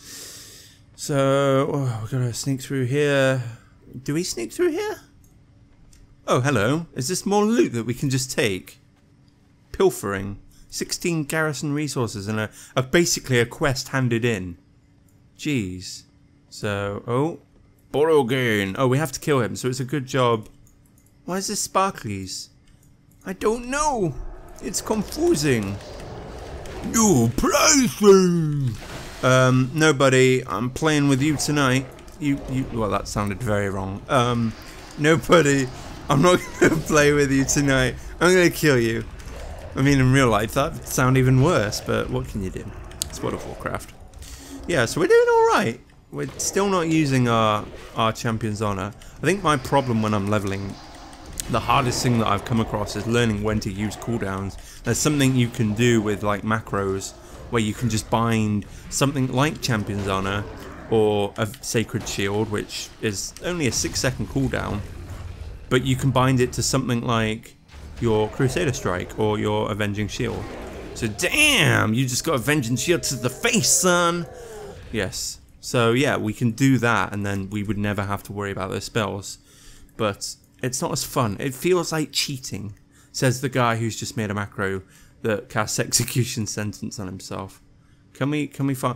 So oh, we're gonna sneak through here. Do we sneak through here? Oh, hello. Is this more loot that we can just take? Pilfering. sixteen garrison resources and a, a basically a quest handed in. Jeez. So, oh. Borogain. Oh, we have to kill him, so it's a good job. Why is this sparklies? I don't know. It's confusing. You plaything. Um, no, buddy. I'm playing with you tonight. You, you. Well, that sounded very wrong. Um, no, buddy. I'm not going to play with you tonight. I'm going to kill you. I mean, in real life, that would sound even worse, but what can you do? It's World of Warcraft. Yeah, so we're doing alright. We're still not using our, our Champion's Honor. I think my problem when I'm leveling, the hardest thing that I've come across is learning when to use cooldowns. There's something you can do with, like, macros, where you can just bind something like Champion's Honor, or a Sacred Shield, which is only a six second cooldown, but you can bind it to something like your Crusader Strike or your Avenging Shield. So damn, you just got Avenging Shield to the face, son. Yes. So yeah, we can do that, and then we would never have to worry about those spells. But it's not as fun. It feels like cheating, says the guy who's just made a macro that casts Execution Sentence on himself. Can we? Can we find?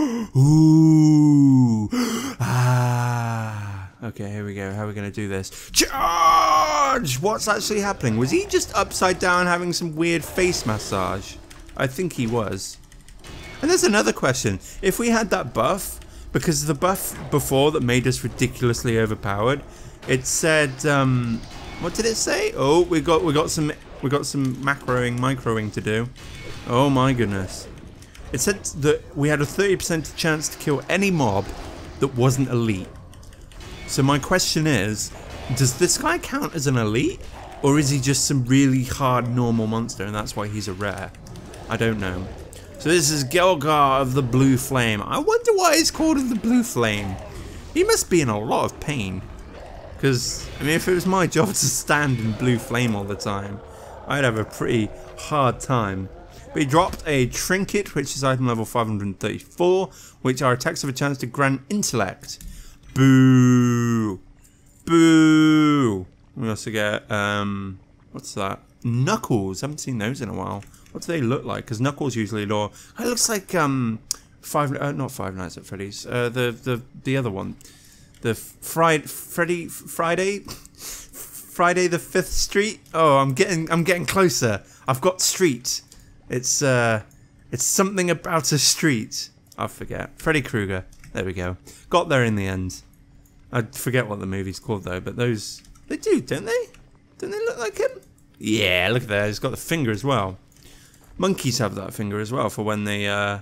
Ooh. Ah. Okay, here we go. How are we going to do this? Charge! What's actually happening? Was he just upside down having some weird face massage? I think he was. And there's another question. If we had that buff, because the buff before that made us ridiculously overpowered, it said, um, what did it say? Oh, we got we got some we got some macroing, microing to do. Oh my goodness. It said that we had a thirty percent chance to kill any mob that wasn't elite. So my question is, does this guy count as an elite? Or is he just some really hard normal monster and that's why he's a rare? I don't know. So this is Gelgar of the Blue Flame. I wonder why he's called the Blue Flame. He must be in a lot of pain. Because, I mean, if it was my job to stand in blue flame all the time, I'd have a pretty hard time. But he dropped a trinket, which is item level five hundred thirty-four, which are attacks of a chance to grant intellect. Boo! Boo! We also get, um, what's that? Knuckles. Haven't seen those in a while. What do they look like? Because Knuckles usually lure. It looks like, um, five, uh, not Five Nights at Freddy's. Uh, the, the, the other one. The Friday, Freddy, Friday, Friday the Fifth Street. Oh, I'm getting, I'm getting closer. I've got street. It's, uh, it's something about a street. I forget. Freddy Krueger. There we go. Got there in the end. I forget what the movie's called though. But those, they do, don't they? Don't they look like him? Yeah, look at that. He's got the finger as well. Monkeys have that finger as well for when they, uh.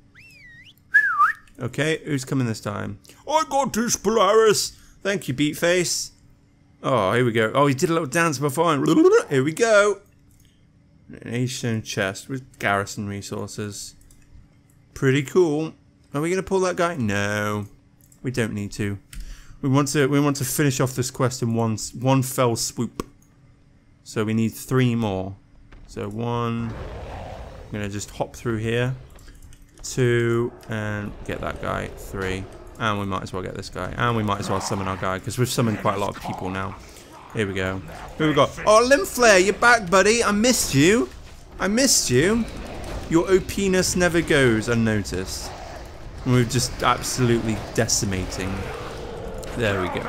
Okay, who's coming this time? I got this, Polaris! Thank you, Beatface. Oh, here we go. Oh, he did a little dance before. Here we go. An Asian chest with garrison resources. Pretty cool. Are we going to pull that guy? No. We don't need to. We want to we want to finish off this quest in one, one fell swoop. So we need three more. So one. I'm going to just hop through here. Two, and get that guy. Three, and we might as well get this guy, and we might as well summon our guy because we've summoned quite a lot of people now. Here we go. Who we got? Oh, Limb Flare, you're back, buddy. I missed you. I missed you. Your O P-ness never goes unnoticed. And we're just absolutely decimating. There we go.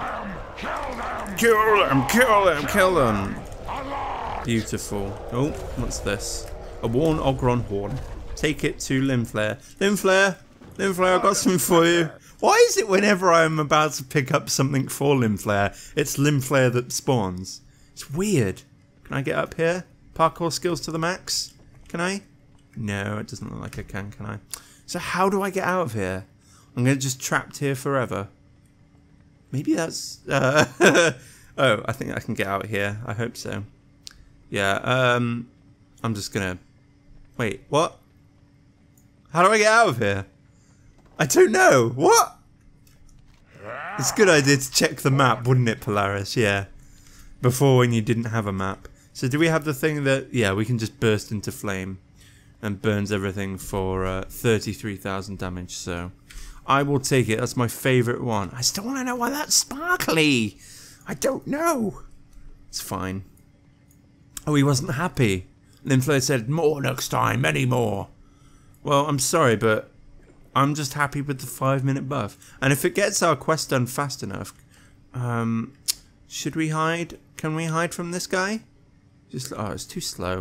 Kill them! Kill them! Kill them! Beautiful. Oh, what's this? A worn Ogron horn. Take it to Limb Flare. Limb Flare, Limb Flare, I got something for you. Why is it whenever I'm about to pick up something for Limb Flare, it's Limb Flare that spawns? It's weird. Can I get up here? Parkour skills to the max? Can I? No, it doesn't look like I can, can I? So how do I get out of here? I'm gonna just trapped here forever. Maybe that's... Uh, oh, I think I can get out here. I hope so. Yeah, um... I'm just gonna... Wait, what? How do I get out of here? I don't know. What? It's a good idea to check the map, wouldn't it, Polaris? Yeah. Before when you didn't have a map. So do we have the thing that... Yeah, we can just burst into flame. And burns everything for uh, thirty-three thousand damage, so... I will take it. That's my favourite one. I still want to know why that's sparkly. I don't know. It's fine. Oh, he wasn't happy. Limb Flare said, more next time, many more. Well, I'm sorry, but I'm just happy with the five minute buff. And if it gets our quest done fast enough, um, should we hide? Can we hide from this guy? Just, oh, it's too slow.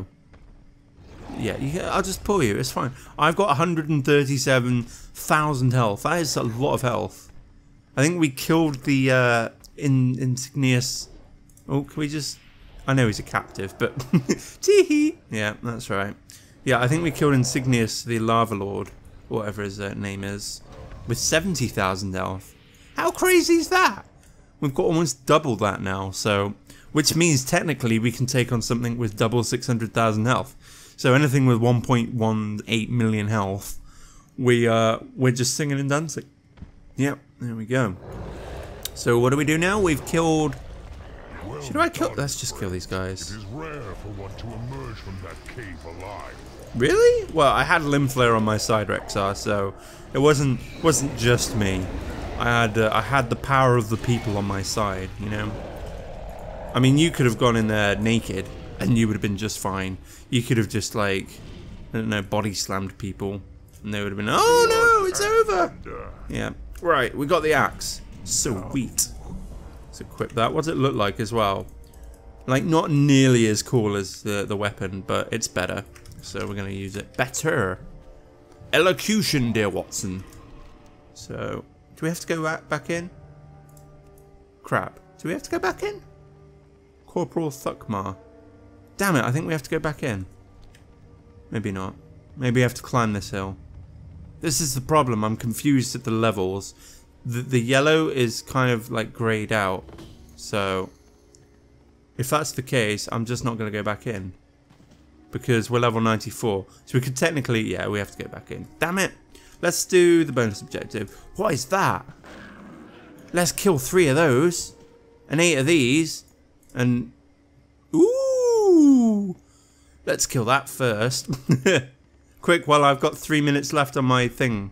Yeah, you, I'll just pull you, it's fine. I've got one hundred thirty-seven thousand health. That is a lot of health. I think we killed the uh, in, Insignius. Oh, can we just... I know he's a captive, but... Tee-hee! Yeah, that's right. Yeah, I think we killed Insignius, the Lava Lord, whatever his uh, name is, with seventy thousand health. How crazy is that? We've got almost double that now, so... Which means technically we can take on something with double six hundred thousand health. So anything with one point one eight million health, we, uh, we're just singing and dancing. Yep, there we go. So what do we do now? We've killed... Well Should I kill... done. Let's just kill these guys. It is rare for one to emerge from that cave alive. Really? Well, I had Limb Flare on my side, Rexar, so it wasn't wasn't just me. I had uh, I had the power of the people on my side, you know. I mean, you could have gone in there naked, and you would have been just fine. You could have just like, I don't know, body slammed people, and they would have been, oh no, it's over. Yeah. Right, we got the axe. Sweet. Let's equip that. What does it look like as well? Like, not nearly as cool as the the weapon, but it's better. So we're going to use it better. Elocution, dear Watson. So, do we have to go back, back in? Crap. Do we have to go back in? Corporal Thukmar. Damn it, I think we have to go back in. Maybe not. Maybe we have to climb this hill. This is the problem. I'm confused at the levels. The, the yellow is kind of like greyed out. So, if that's the case, I'm just not going to go back in. Because we're level ninety-four. So we could technically, yeah, we have to go back in. Damn it. Let's do the bonus objective. What is that? Let's kill three of those. and eight of these, and ooh, let's kill that first. Quick, while I've got three minutes left on my thing.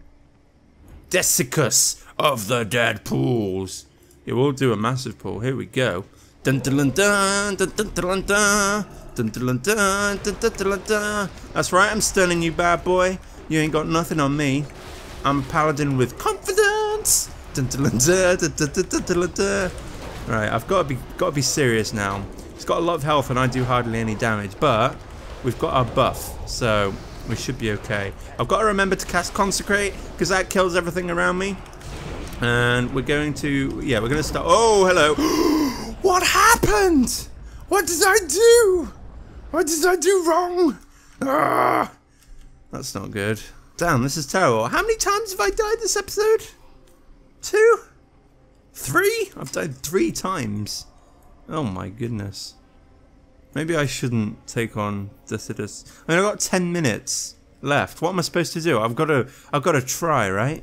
Dessicus of the Dead Pools. Yeah, we'll do a massive pool. Here we go. Dun dun dun dun dun dun dun dun dun dun dun dun dun dun. That's right, I'm stunning you, bad boy. You ain't got nothing on me. I'm a paladin with confidence. Dun dun dun dun dun dun dun dun. Right, I've got to be got to be serious now. He's got a lot of health, and I do hardly any damage, but we've got our buff, so we should be okay. I've got to remember to cast Consecrate, because that kills everything around me. And we're going to, yeah, we're going to start. Oh, hello. What happened? What did I do? What did I do wrong? Ah, that's not good. Damn, this is terrible. How many times have I died this episode? Two? Three? I've died three times. Oh my goodness. Maybe I shouldn't take on Decidus. I mean, I've got ten minutes left. What am I supposed to do? I've got to, I've got to try, right?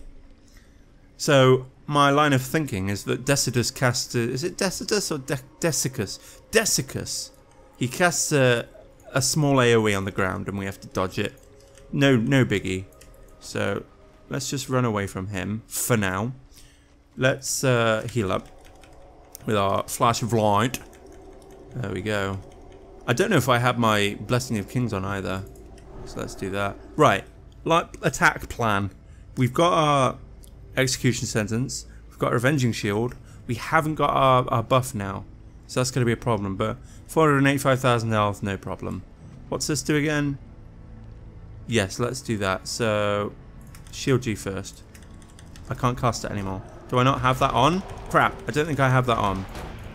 So my line of thinking is that Decidus casts. A, is it Decidus or De Dessicus? Dessicus. He casts a, a small AoE on the ground, and we have to dodge it. No, no biggie. So let's just run away from him for now. Let's uh, heal up with our flash of light. There we go. I don't know if I have my Blessing of Kings on either, so let's do that. Right, like attack plan. We've got our Execution Sentence. We've got our Avenging Shield. We haven't got our, our buff now, so that's going to be a problem. But four hundred eighty-five thousand health, no problem. What's this do again? Yes, let's do that. So Shield G first. I can't cast it anymore. Do I not have that on? Crap, I don't think I have that on.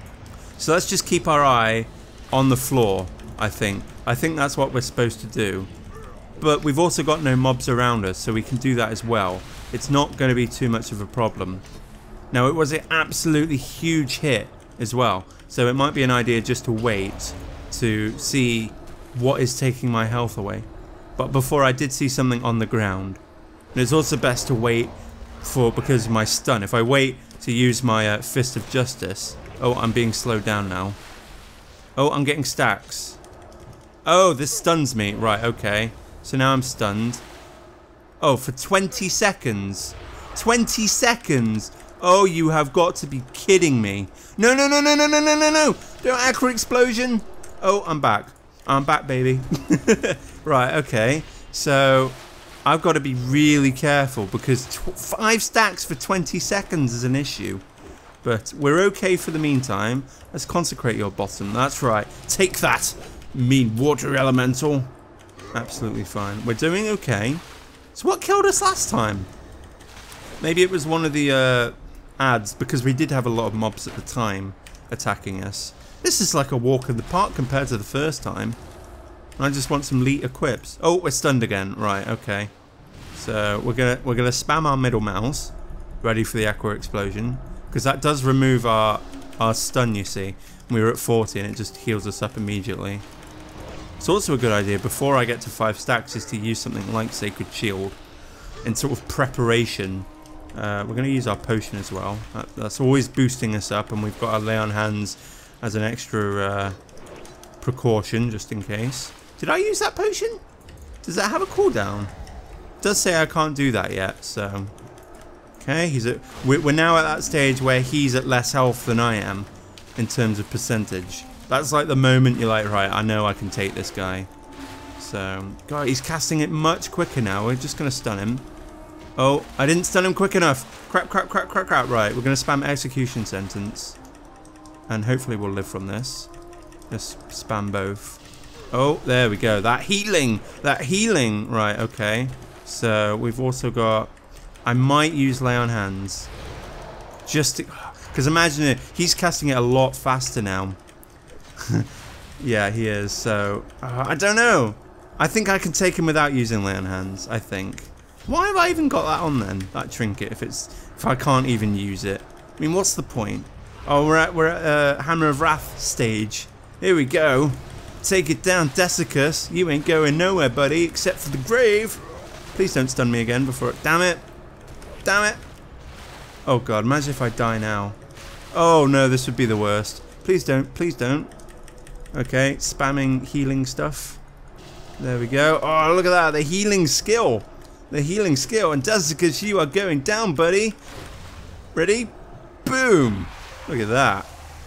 So let's just keep our eye on the floor, I think. I think that's what we're supposed to do. But we've also got no mobs around us, so we can do that as well. It's not going to be too much of a problem. Now, it was an absolutely huge hit as well, so it might be an idea just to wait to see what is taking my health away. But before, I did see something on the ground. And it's also best to wait for, because of my stun. If I wait to use my uh, Fist of Justice... Oh, I'm being slowed down now. Oh, I'm getting stacks. Oh, this stuns me. Right, okay. So now I'm stunned. Oh, for twenty seconds. twenty seconds. Oh, you have got to be kidding me. No, no, no, no, no, no, no, no, no. Don't Aqua Explosion. Oh, I'm back. I'm back, baby. Right, okay. So I've got to be really careful because tw five stacks for twenty seconds is an issue. But we're okay for the meantime. Let's consecrate your bottom. That's right. Take that, mean water elemental. Absolutely fine. We're doing okay. So what killed us last time? Maybe it was one of the uh, ads, because we did have a lot of mobs at the time attacking us. This is like a walk in the park compared to the first time. I just want some elite equips. Oh, we're stunned again. Right, okay. So we're gonna we're gonna spam our middle mouse, ready for the Aqua Explosion. Because that does remove our, our stun, you see. We were at forty and it just heals us up immediately. It's also a good idea, before I get to five stacks, is to use something like Sacred Shield in sort of preparation. Uh, we're going to use our potion as well. That, that's always boosting us up, and we've got our Lay on Hands as an extra uh, precaution, just in case. Did I use that potion? Does that have a cooldown? It does say I can't do that yet, so... Okay, he's at, we're now at that stage where he's at less health than I am in terms of percentage. That's like the moment you're like, right, I know I can take this guy. So, God, he's casting it much quicker now. We're just going to stun him. Oh, I didn't stun him quick enough. Crap, crap, crap, crap, crap. Right, we're going to spam Execution Sentence. And hopefully we'll live from this. Just spam both. Oh, there we go. That healing. That healing. Right, okay. So, we've also got... I might use Lay on Hands. Just to... Because imagine it, he's casting it a lot faster now. Yeah, he is. So, uh, I don't know. I think I can take him without using Lay on Hands, I think. Why have I even got that on then? That trinket, if it's if I can't even use it. I mean, what's the point? Oh, we're at, we're at uh, Hammer of Wrath stage. Here we go. Take it down, Dessicus. You ain't going nowhere, buddy, except for the grave. Please don't stun me again before... Damn it. Damn it. Oh, God. Imagine if I die now. Oh no, this would be the worst. Please don't, please don't. Okay, spamming healing stuff. There we go. Oh, look at that, the healing skill. The healing skill. And Dasicus, you are going down, buddy. Ready? Boom. Look at that.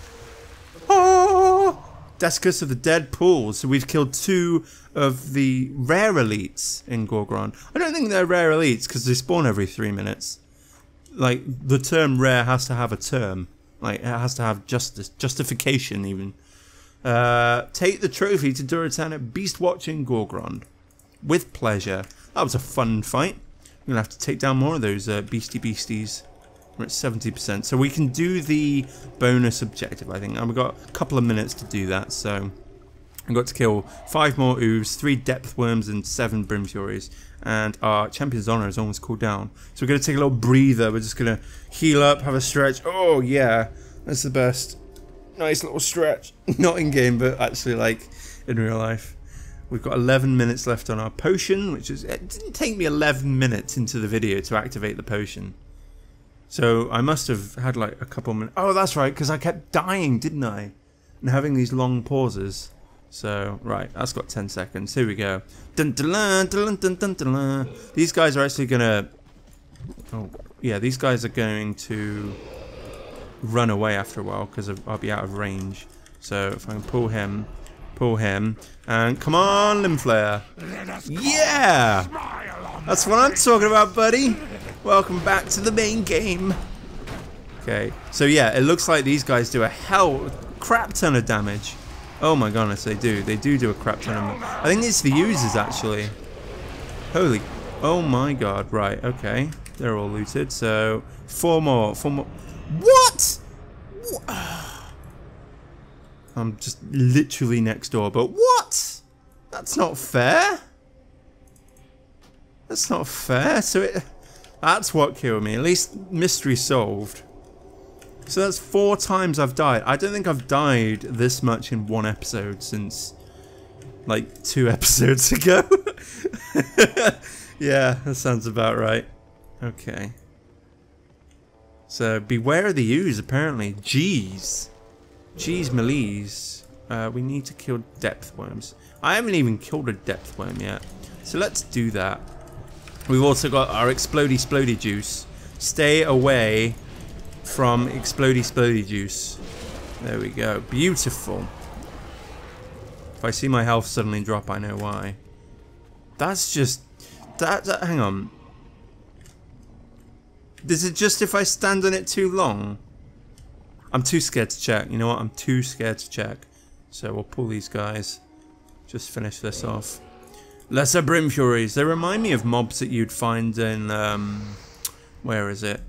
Oh! Dasicus of the Dead Pool. So we've killed two of the rare elites in Gorgrond. I don't think they're rare elites because they spawn every three minutes. Like, the term rare has to have a term. Like, it has to have justice, justification even. Uh, take the trophy to Durotan at Beast Watch in Gorgrond. With pleasure. That was a fun fight. We're going to have to take down more of those uh, beastie beasties. We're at seventy percent. So we can do the bonus objective, I think. And we've got a couple of minutes to do that. So I've got to kill five more Ooze, three Depth Worms, and seven Brim Furies. And our Champion's Honor is almost cooled down. So we're going to take a little breather. We're just going to heal up, have a stretch. Oh, yeah. That's the best. Nice little stretch. Not in game, but actually, like, in real life. We've got eleven minutes left on our potion, which is... It didn't take me eleven minutes into the video to activate the potion. So I must have had, like, a couple minutes... Oh, that's right, because I kept dying, didn't I? And having these long pauses. So, right, that's got ten seconds. Here we go. Dun, dun, dun, dun, dun, dun, dun, dun. These guys are actually going to... Oh, yeah, these guys are going to run away after a while because I'll be out of range. So if I can pull him, pull him, and come on, Limb Flare. Yeah! That's what I'm talking about, buddy. Welcome back to the main game. Okay, so yeah, it looks like these guys do a hell crap ton of damage. Oh my goodness, they do. They do do a crap ton of damage. I think it's the users, actually. Holy... Oh my god, right, okay. They're all looted, so... Four more, four more... What?! I'm just literally next door, but what?! That's not fair! That's not fair, so it... That's what killed me, at least mystery solved. So that's four times I've died. I don't think I've died this much in one episode since... like, two episodes ago. Yeah, that sounds about right. Okay. So, beware of the Ooze, apparently. Jeez. Jeez Malise. Uh, we need to kill Depth Worms. I haven't even killed a Depth Worm yet. So let's do that. We've also got our Explodey Splody Juice. Stay away from Explodey Splody Juice. There we go. Beautiful. If I see my health suddenly drop, I know why. That's just... That, that, hang on. Is it just if I stand on it too long? I'm too scared to check. You know what? I'm too scared to check. So we'll pull these guys. Just finish this off. Lesser Brim Furies. They remind me of mobs that you'd find in... Um, where is it?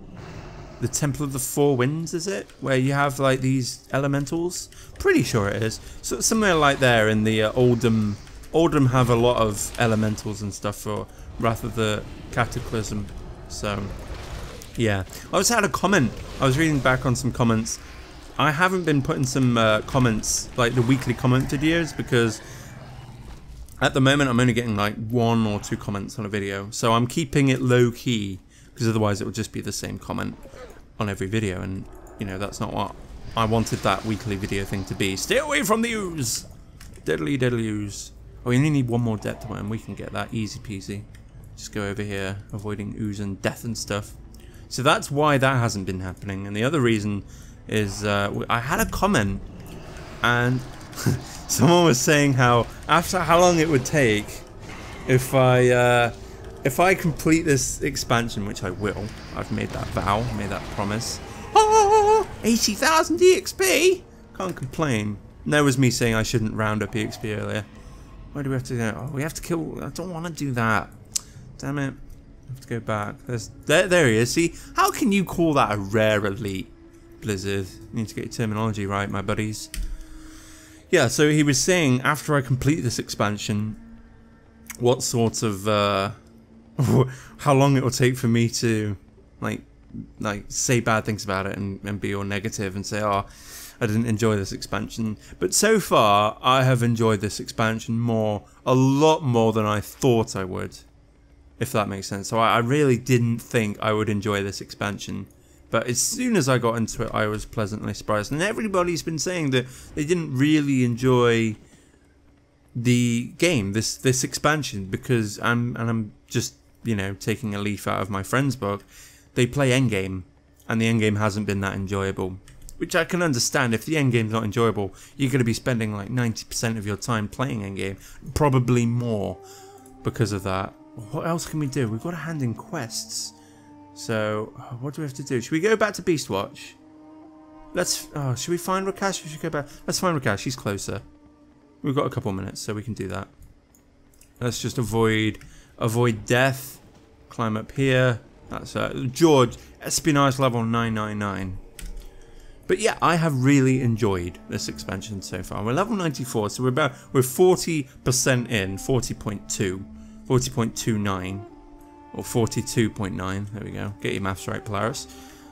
The Temple of the Four Winds, is it? Where you have like these elementals? Pretty sure it is. So somewhere like there in the uh, Oldham... Oldham have a lot of elementals and stuff for Wrath of the Cataclysm. So... yeah, I also had a comment. I was reading back on some comments. I haven't been putting some uh, comments, like the weekly comment videos, because at the moment I'm only getting like one or two comments on a video. So I'm keeping it low key, because otherwise it would just be the same comment on every video, and you know, that's not what I wanted that weekly video thing to be. Stay away from the Ooze! Deadly, deadly Ooze. Oh, we only need one more Depth Worm, we can get that easy peasy. Just go over here, avoiding Ooze and death and stuff. So that's why that hasn't been happening. And the other reason is uh, I had a comment and someone was saying how after how long it would take if I uh, if I complete this expansion, which I will. I've made that vow, made that promise. Oh, eighty thousand E X P! Can't complain. And that was me saying I shouldn't round up E X P earlier. Why do we have to do? Oh, we have to kill. I don't want to do that. Damn it. I have to go back. There's, there, there he is. See, how can you call that a rare elite, Blizzard? You need to get your terminology right, my buddies. Yeah, so he was saying after I complete this expansion, what sort of, uh, how long it will take for me to, like, like say bad things about it and, and be all negative and say, oh, I didn't enjoy this expansion. But so far, I have enjoyed this expansion more, a lot more than I thought I would. If that makes sense. So I, I really didn't think I would enjoy this expansion. But as soon as I got into it, I was pleasantly surprised. And everybody's been saying that they didn't really enjoy the game, this this expansion, because I'm and I'm just, you know, taking a leaf out of my friend's book. They play endgame, and the endgame hasn't been that enjoyable. Which I can understand. If the endgame's not enjoyable, you're going to be spending like ninety percent of your time playing endgame. Probably more because of that. What else can we do? We've got to hand in quests. So, what do we have to do? Should we go back to Beastwatch? Let's... Oh, should we find Rakash? We should go back. Let's find Rakash. He's closer. We've got a couple minutes, so we can do that. Let's just avoid... Avoid death. Climb up here. That's uh, George. Espionage level nine nine nine. But yeah, I have really enjoyed this expansion so far. We're level ninety-four, so we're about we're forty percent in, forty point two, forty point two nine, or forty-two point nine. There we go. Get your maths right, Polaris.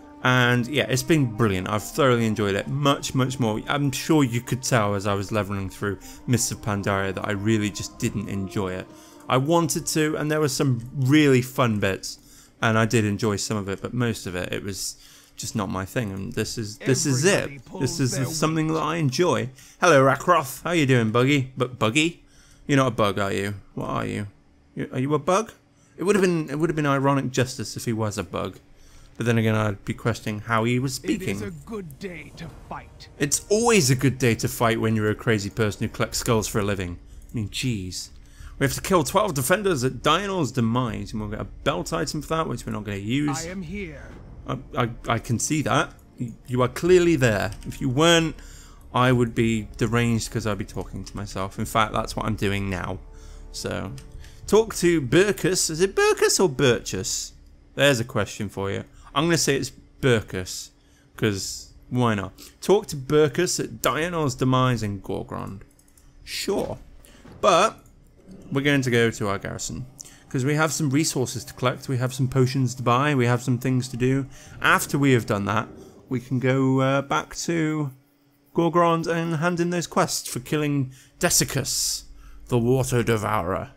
And yeah, it's been brilliant. I've thoroughly enjoyed it. Much, much more. I'm sure you could tell as I was leveling through Mists of Pandaria that I really just didn't enjoy it. I wanted to, and there were some really fun bits, and I did enjoy some of it, but most of it, it was just not my thing. And this is this is it. This is something that I enjoy. Hello, Rakroth. How you doing, Buggy? But Buggy? You're not a bug, are you? What are you? you are you a bug? It would have been it would have been ironic justice if he was a bug. But then again, I'd be questioning how he was speaking. It is a good day to fight. It's always a good day to fight when you're a crazy person who collects skulls for a living. I mean, jeez. We have to kill twelve defenders at Dianel's demise, and we'll get a belt item for that, which we're not going to use. I am here. I, I, I can see that. You are clearly there. If you weren't, I would be deranged because I'd be talking to myself. In fact, that's what I'm doing now. So, talk to Burkus. Is it Burkus or Burchus? There's a question for you. I'm going to say it's Burkus, because why not? Talk to Burkus at Dianel's demise in Gorgrond. Sure. But we're going to go to our garrison, because we have some resources to collect, we have some potions to buy, we have some things to do. After we have done that, we can go uh, back to Gorgrond and hand in those quests for killing Desiccus, the Water Devourer.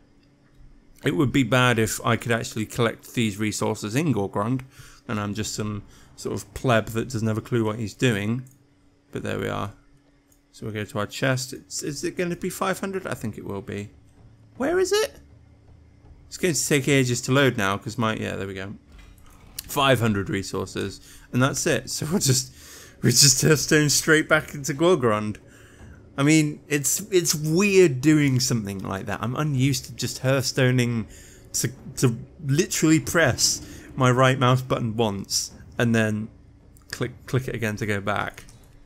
It would be bad if I could actually collect these resources in Gorgrond, and I'm just some sort of pleb that doesn't have a clue what he's doing. But there we are. So we'll go to our chest. It's, is it going to be five hundred? I think it will be. Where is it? It's going to take ages to load now because my yeah there we go, five hundred resources, and that's it. So we'll just we just hearthstone straight back into Gorgrond. I mean, it's it's weird doing something like that. I'm unused to just hearthstoning to to literally press my right mouse button once and then click click it again to go back.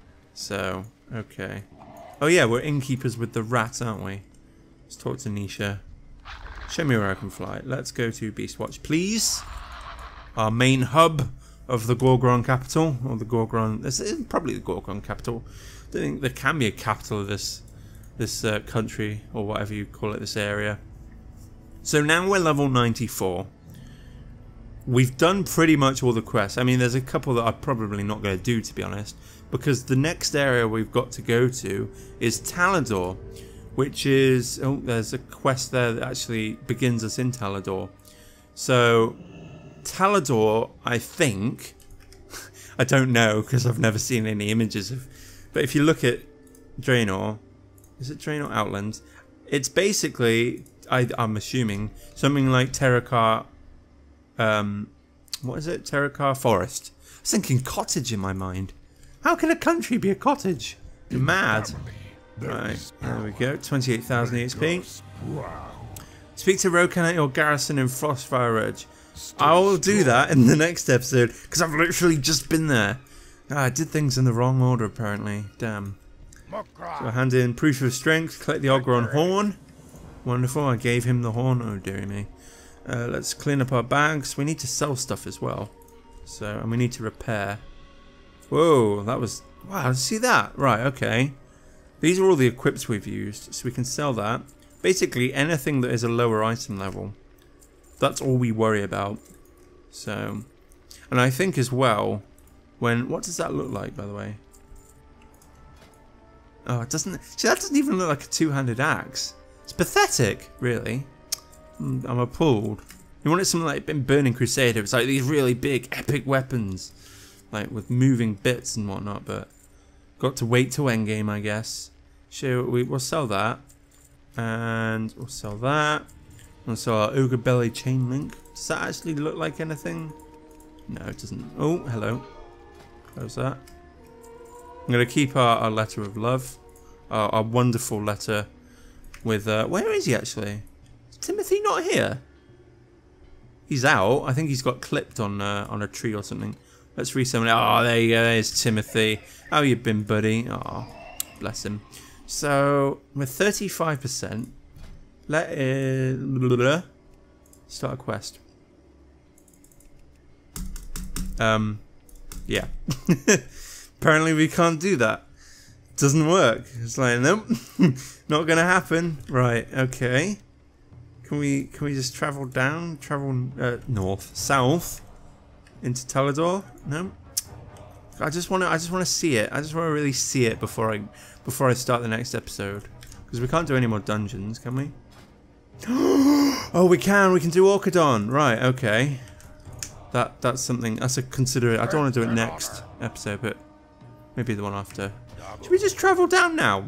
So okay. Oh yeah, we're innkeepers with the rat, aren't we? Let's talk to Nisha. Show me where I can fly. Let's go to Beastwatch, please. Our main hub of the Gorgrond capital, or the Gorgrond. This is probably the Gorgrond capital. I don't think there can be a capital of this this uh, country, or whatever you call it, this area. So now we're level ninety-four. We've done pretty much all the quests. I mean, there's a couple that I'm probably not going to do, to be honest, because the next area we've got to go to is Talador, which is, oh, there's a quest there that actually begins us in Talador. So, Talador, I think, I don't know because I've never seen any images of, but if you look at Draenor, is it Draenor Outlands? It's basically, I, I'm assuming, something like Terokkar, um, what is it? Terokkar Forest. I was thinking cottage in my mind. How can a country be a cottage? You're mad. Right, there we go, twenty-eight thousand H P. Speak to Rokan at your garrison in Frostfire Ridge. I will do that in the next episode, because I've literally just been there. Ah, I did things in the wrong order, apparently. Damn. So I hand in proof of strength, collect the Ogron horn. Wonderful, I gave him the horn. Oh, dearie me. Uh, let's clean up our bags. We need to sell stuff as well. So, and we need to repair. Whoa, that was... Wow, see that? Right, okay. These are all the equips we've used, so we can sell that. Basically, anything that is a lower item level. That's all we worry about. So, and I think as well, when... What does that look like, by the way? Oh, it doesn't... See, that doesn't even look like a two-handed axe. It's pathetic, really. I'm appalled. You wanted something like in Burning Crusader. It's like these really big, epic weapons. like with moving bits and whatnot, but got to wait till endgame, I guess. So we, we'll sell that, and we'll sell that. We'll sell our Ogre Belly chain link. Does that actually look like anything? No, it doesn't. Oh, hello. Close that. I'm going to keep our, our letter of love, our, our wonderful letter with... Uh, where is he actually? Is Timothy not here? He's out. I think he's got clipped on uh, on a tree or something. Let's resummon it. Oh, there you go. There's Timothy. How you been, buddy? Oh, bless him. So, we're thirty-five percent. Let it... Start a quest. Um, yeah. Apparently we can't do that. Doesn't work. It's like, nope. Not gonna happen. Right, okay. Can we can we just travel down? Travel uh, north, south into Talador? No. I just want to. I just want to see it. I just want to really see it before I before I start the next episode. Because we can't do any more dungeons, can we? Oh, we can. We can do Orchidon. Right. Okay. That that's something. That's a consider. I don't want to do it next episode, but maybe the one after. Should we just travel down now?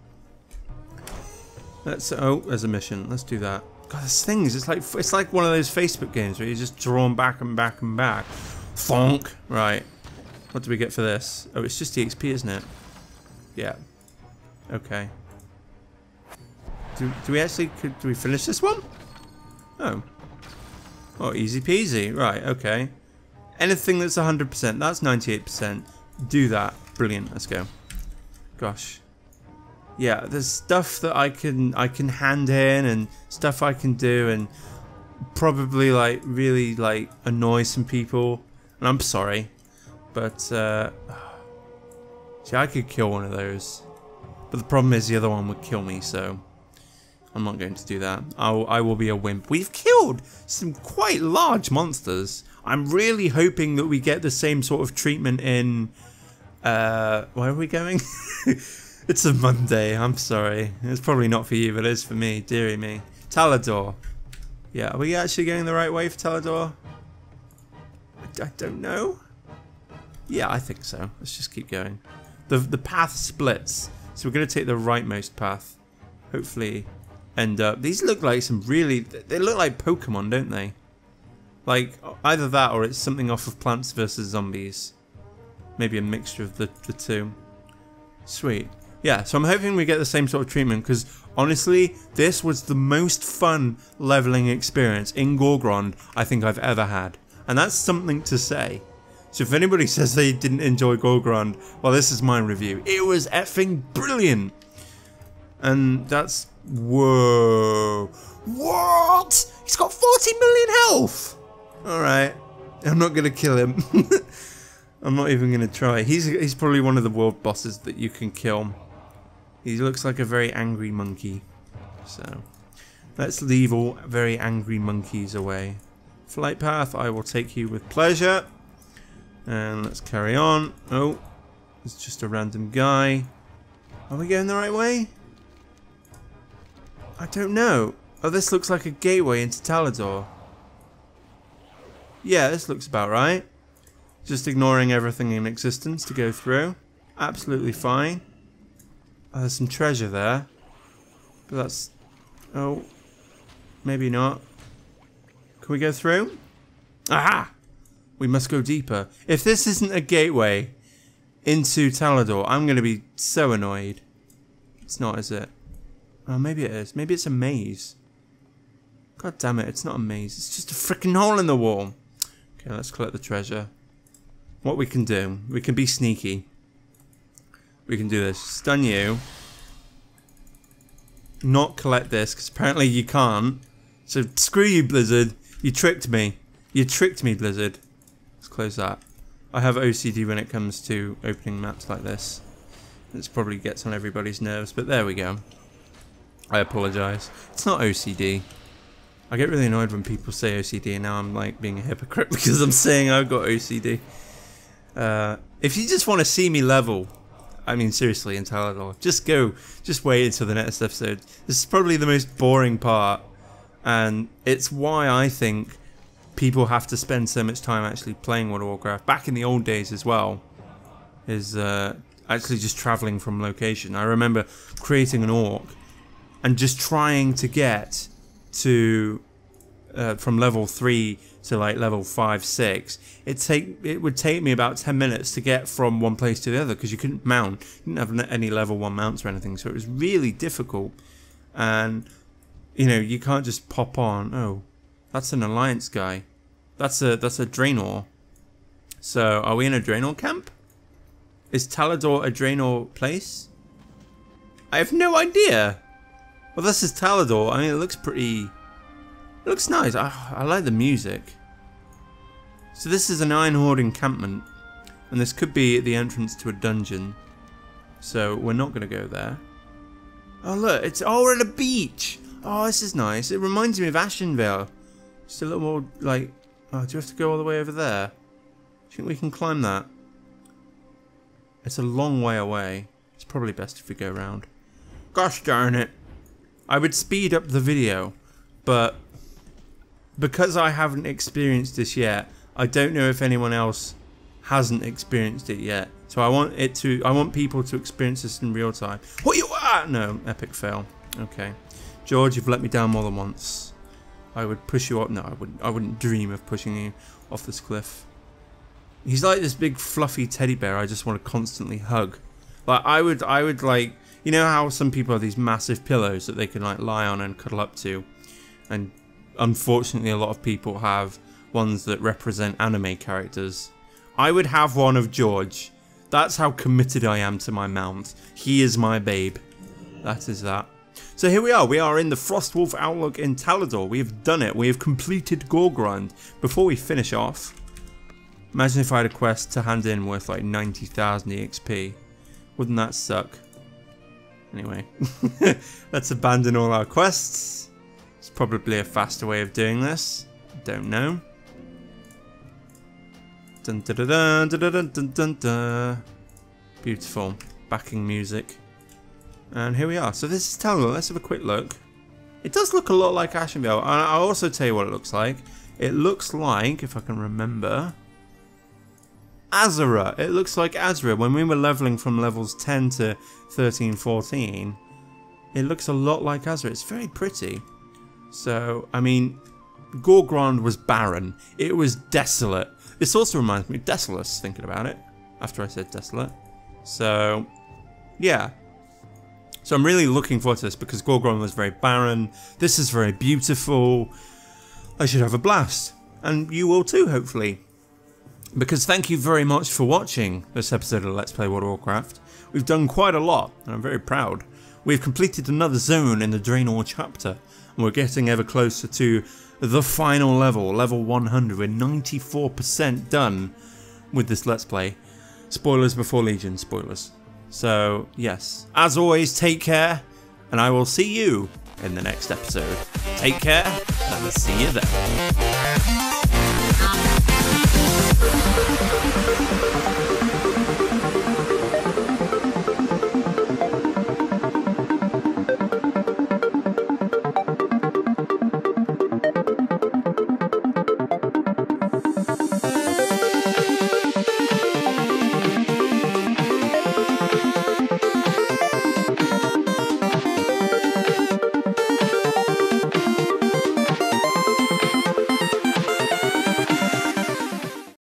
Let's. Oh, there's a mission. Let's do that. God, there's things. It's like it's like one of those Facebook games where you're just drawn back and back and back. Fonk. Right. What do we get for this? Oh, it's just the X P, isn't it? Yeah. Okay. Do do we actually could do we finish this one? Oh. Oh, easy peasy. Right. Okay. Anything that's one hundred percent. That's ninety-eight percent. Do that. Brilliant. Let's go. Gosh. Yeah, there's stuff that I can I can hand in and stuff I can do and probably like really like annoy some people. And I'm sorry, but uh, see, I could kill one of those. But the problem is the other one would kill me, so I'm not going to do that. I'll, I will be a wimp. We've killed some quite large monsters. I'm really hoping that we get the same sort of treatment in. Uh, where are we going? It's a Monday, I'm sorry. It's probably not for you, but it is for me. Dearie me. Talador. Yeah, are we actually going the right way for Talador? I, I don't know. Yeah, I think so. Let's just keep going. The, the path splits, so we're going to take the rightmost path. Hopefully end up... These look like some really... They look like Pokemon, don't they? Like, either that or it's something off of Plants versus Zombies. Maybe a mixture of the, the two. Sweet. Yeah, so I'm hoping we get the same sort of treatment, because honestly, this was the most fun leveling experience in Gorgrond I think I've ever had. And that's something to say. So if anybody says they didn't enjoy Gorgrond, well, this is my review. It was effing brilliant. And that's... Whoa. What? He's got forty million health! Alright. I'm not going to kill him. I'm not even going to try. He's, he's probably one of the world bosses that you can kill. He looks like a very angry monkey. So, let's leave all very angry monkeys away. Flight path, I will take you with pleasure. And let's carry on. Oh, it's just a random guy. Are we going the right way? I don't know. Oh, this looks like a gateway into Talador. Yeah, this looks about right. Just ignoring everything in existence to go through. Absolutely fine. Oh, there's some treasure there. But that's... Oh. Maybe not. Can we go through? Aha! We must go deeper. If this isn't a gateway into Talador, I'm going to be so annoyed. It's not, is it? Oh, maybe it is. Maybe it's a maze. God damn it, it's not a maze. It's just a freaking hole in the wall. Okay, let's collect the treasure. What we can do, we can be sneaky. We can do this. Stun you. Not collect this, because apparently you can't. So screw you, Blizzard. You tricked me. You tricked me, Blizzard. Let's close that. I have O C D when it comes to opening maps like this. This probably gets on everybody's nerves, but there we go. I apologise. It's not O C D. I get really annoyed when people say O C D, and now I'm like being a hypocrite because I'm saying I've got O C D. Uh, if you just want to see me level, I mean seriously, in Talador, just go, just wait until the next episode. This is probably the most boring part, and it's why I think people have to spend so much time actually playing World of Warcraft. Back in the old days as well, is uh, actually just traveling from location. I remember creating an orc and just trying to get to uh, from level three to like level five, six. It take it would take me about ten minutes to get from one place to the other because you couldn't mount. You didn't have any level one mounts or anything, so it was really difficult. And you know, you can't just pop on. Oh, that's an Alliance guy. That's a that's a Draenor. So are we in a Draenor camp? Is Talador a Draenor place? I have no idea. Well, this is Talador. I mean, it looks pretty. It looks nice. I, I like the music. So this is an Iron Horde encampment, and this could be the entrance to a dungeon. So we're not going to go there. Oh look, it's oh we're at a beach. Oh, this is nice. It reminds me of Ashenvale. Just a little more like. Oh, do you have to go all the way over there? Do you think we can climb that? It's a long way away. It's probably best if we go around. Gosh darn it. I would speed up the video, but because I haven't experienced this yet, I don't know if anyone else hasn't experienced it yet. So I want it to I want people to experience this in real time. What you ah no, epic fail. Okay. George, you've let me down more than once. I would push you up. No, I wouldn't I wouldn't dream of pushing you off this cliff. He's like this big fluffy teddy bear I just want to constantly hug. Like I would I would like, you know how some people have these massive pillows that they can like lie on and cuddle up to, and unfortunately a lot of people have ones that represent anime characters. I would have one of George. That's how committed I am to my mount. He is my babe. That is that. So here we are. We are in the Frostwolf Outlook in Talador. We have done it. We have completed Gorgrond. Before we finish off, imagine if I had a quest to hand in worth like ninety thousand E X P. Wouldn't that suck? Anyway, let's abandon all our quests. It's probably a faster way of doing this. Don't know. Dun, dun, dun, dun, dun, dun, dun, dun. Beautiful backing music. And here we are. So this is Talador. Let's have a quick look. It does look a lot like Ashenvale. And I'll also tell you what it looks like. It looks like, if I can remember, Azura. It looks like Azura. When we were leveling from levels ten to thirteen, fourteen, it looks a lot like Azura. It's very pretty. So, I mean, Gorgrond was barren. It was desolate. This also reminds me of Desolace, thinking about it, after I said desolate. So, yeah. So I'm really looking forward to this because Gorgrond was very barren. This is very beautiful. I should have a blast. And you will too, hopefully. Because thank you very much for watching this episode of Let's Play World of Warcraft. We've done quite a lot, and I'm very proud. We've completed another zone in the Draenor chapter, and we're getting ever closer to the final level, level one hundred. We're ninety-four percent done with this Let's Play. Spoilers before Legion, spoilers. So, yes, as always, take care, and I will see you in the next episode. Take care, and I'll see you there.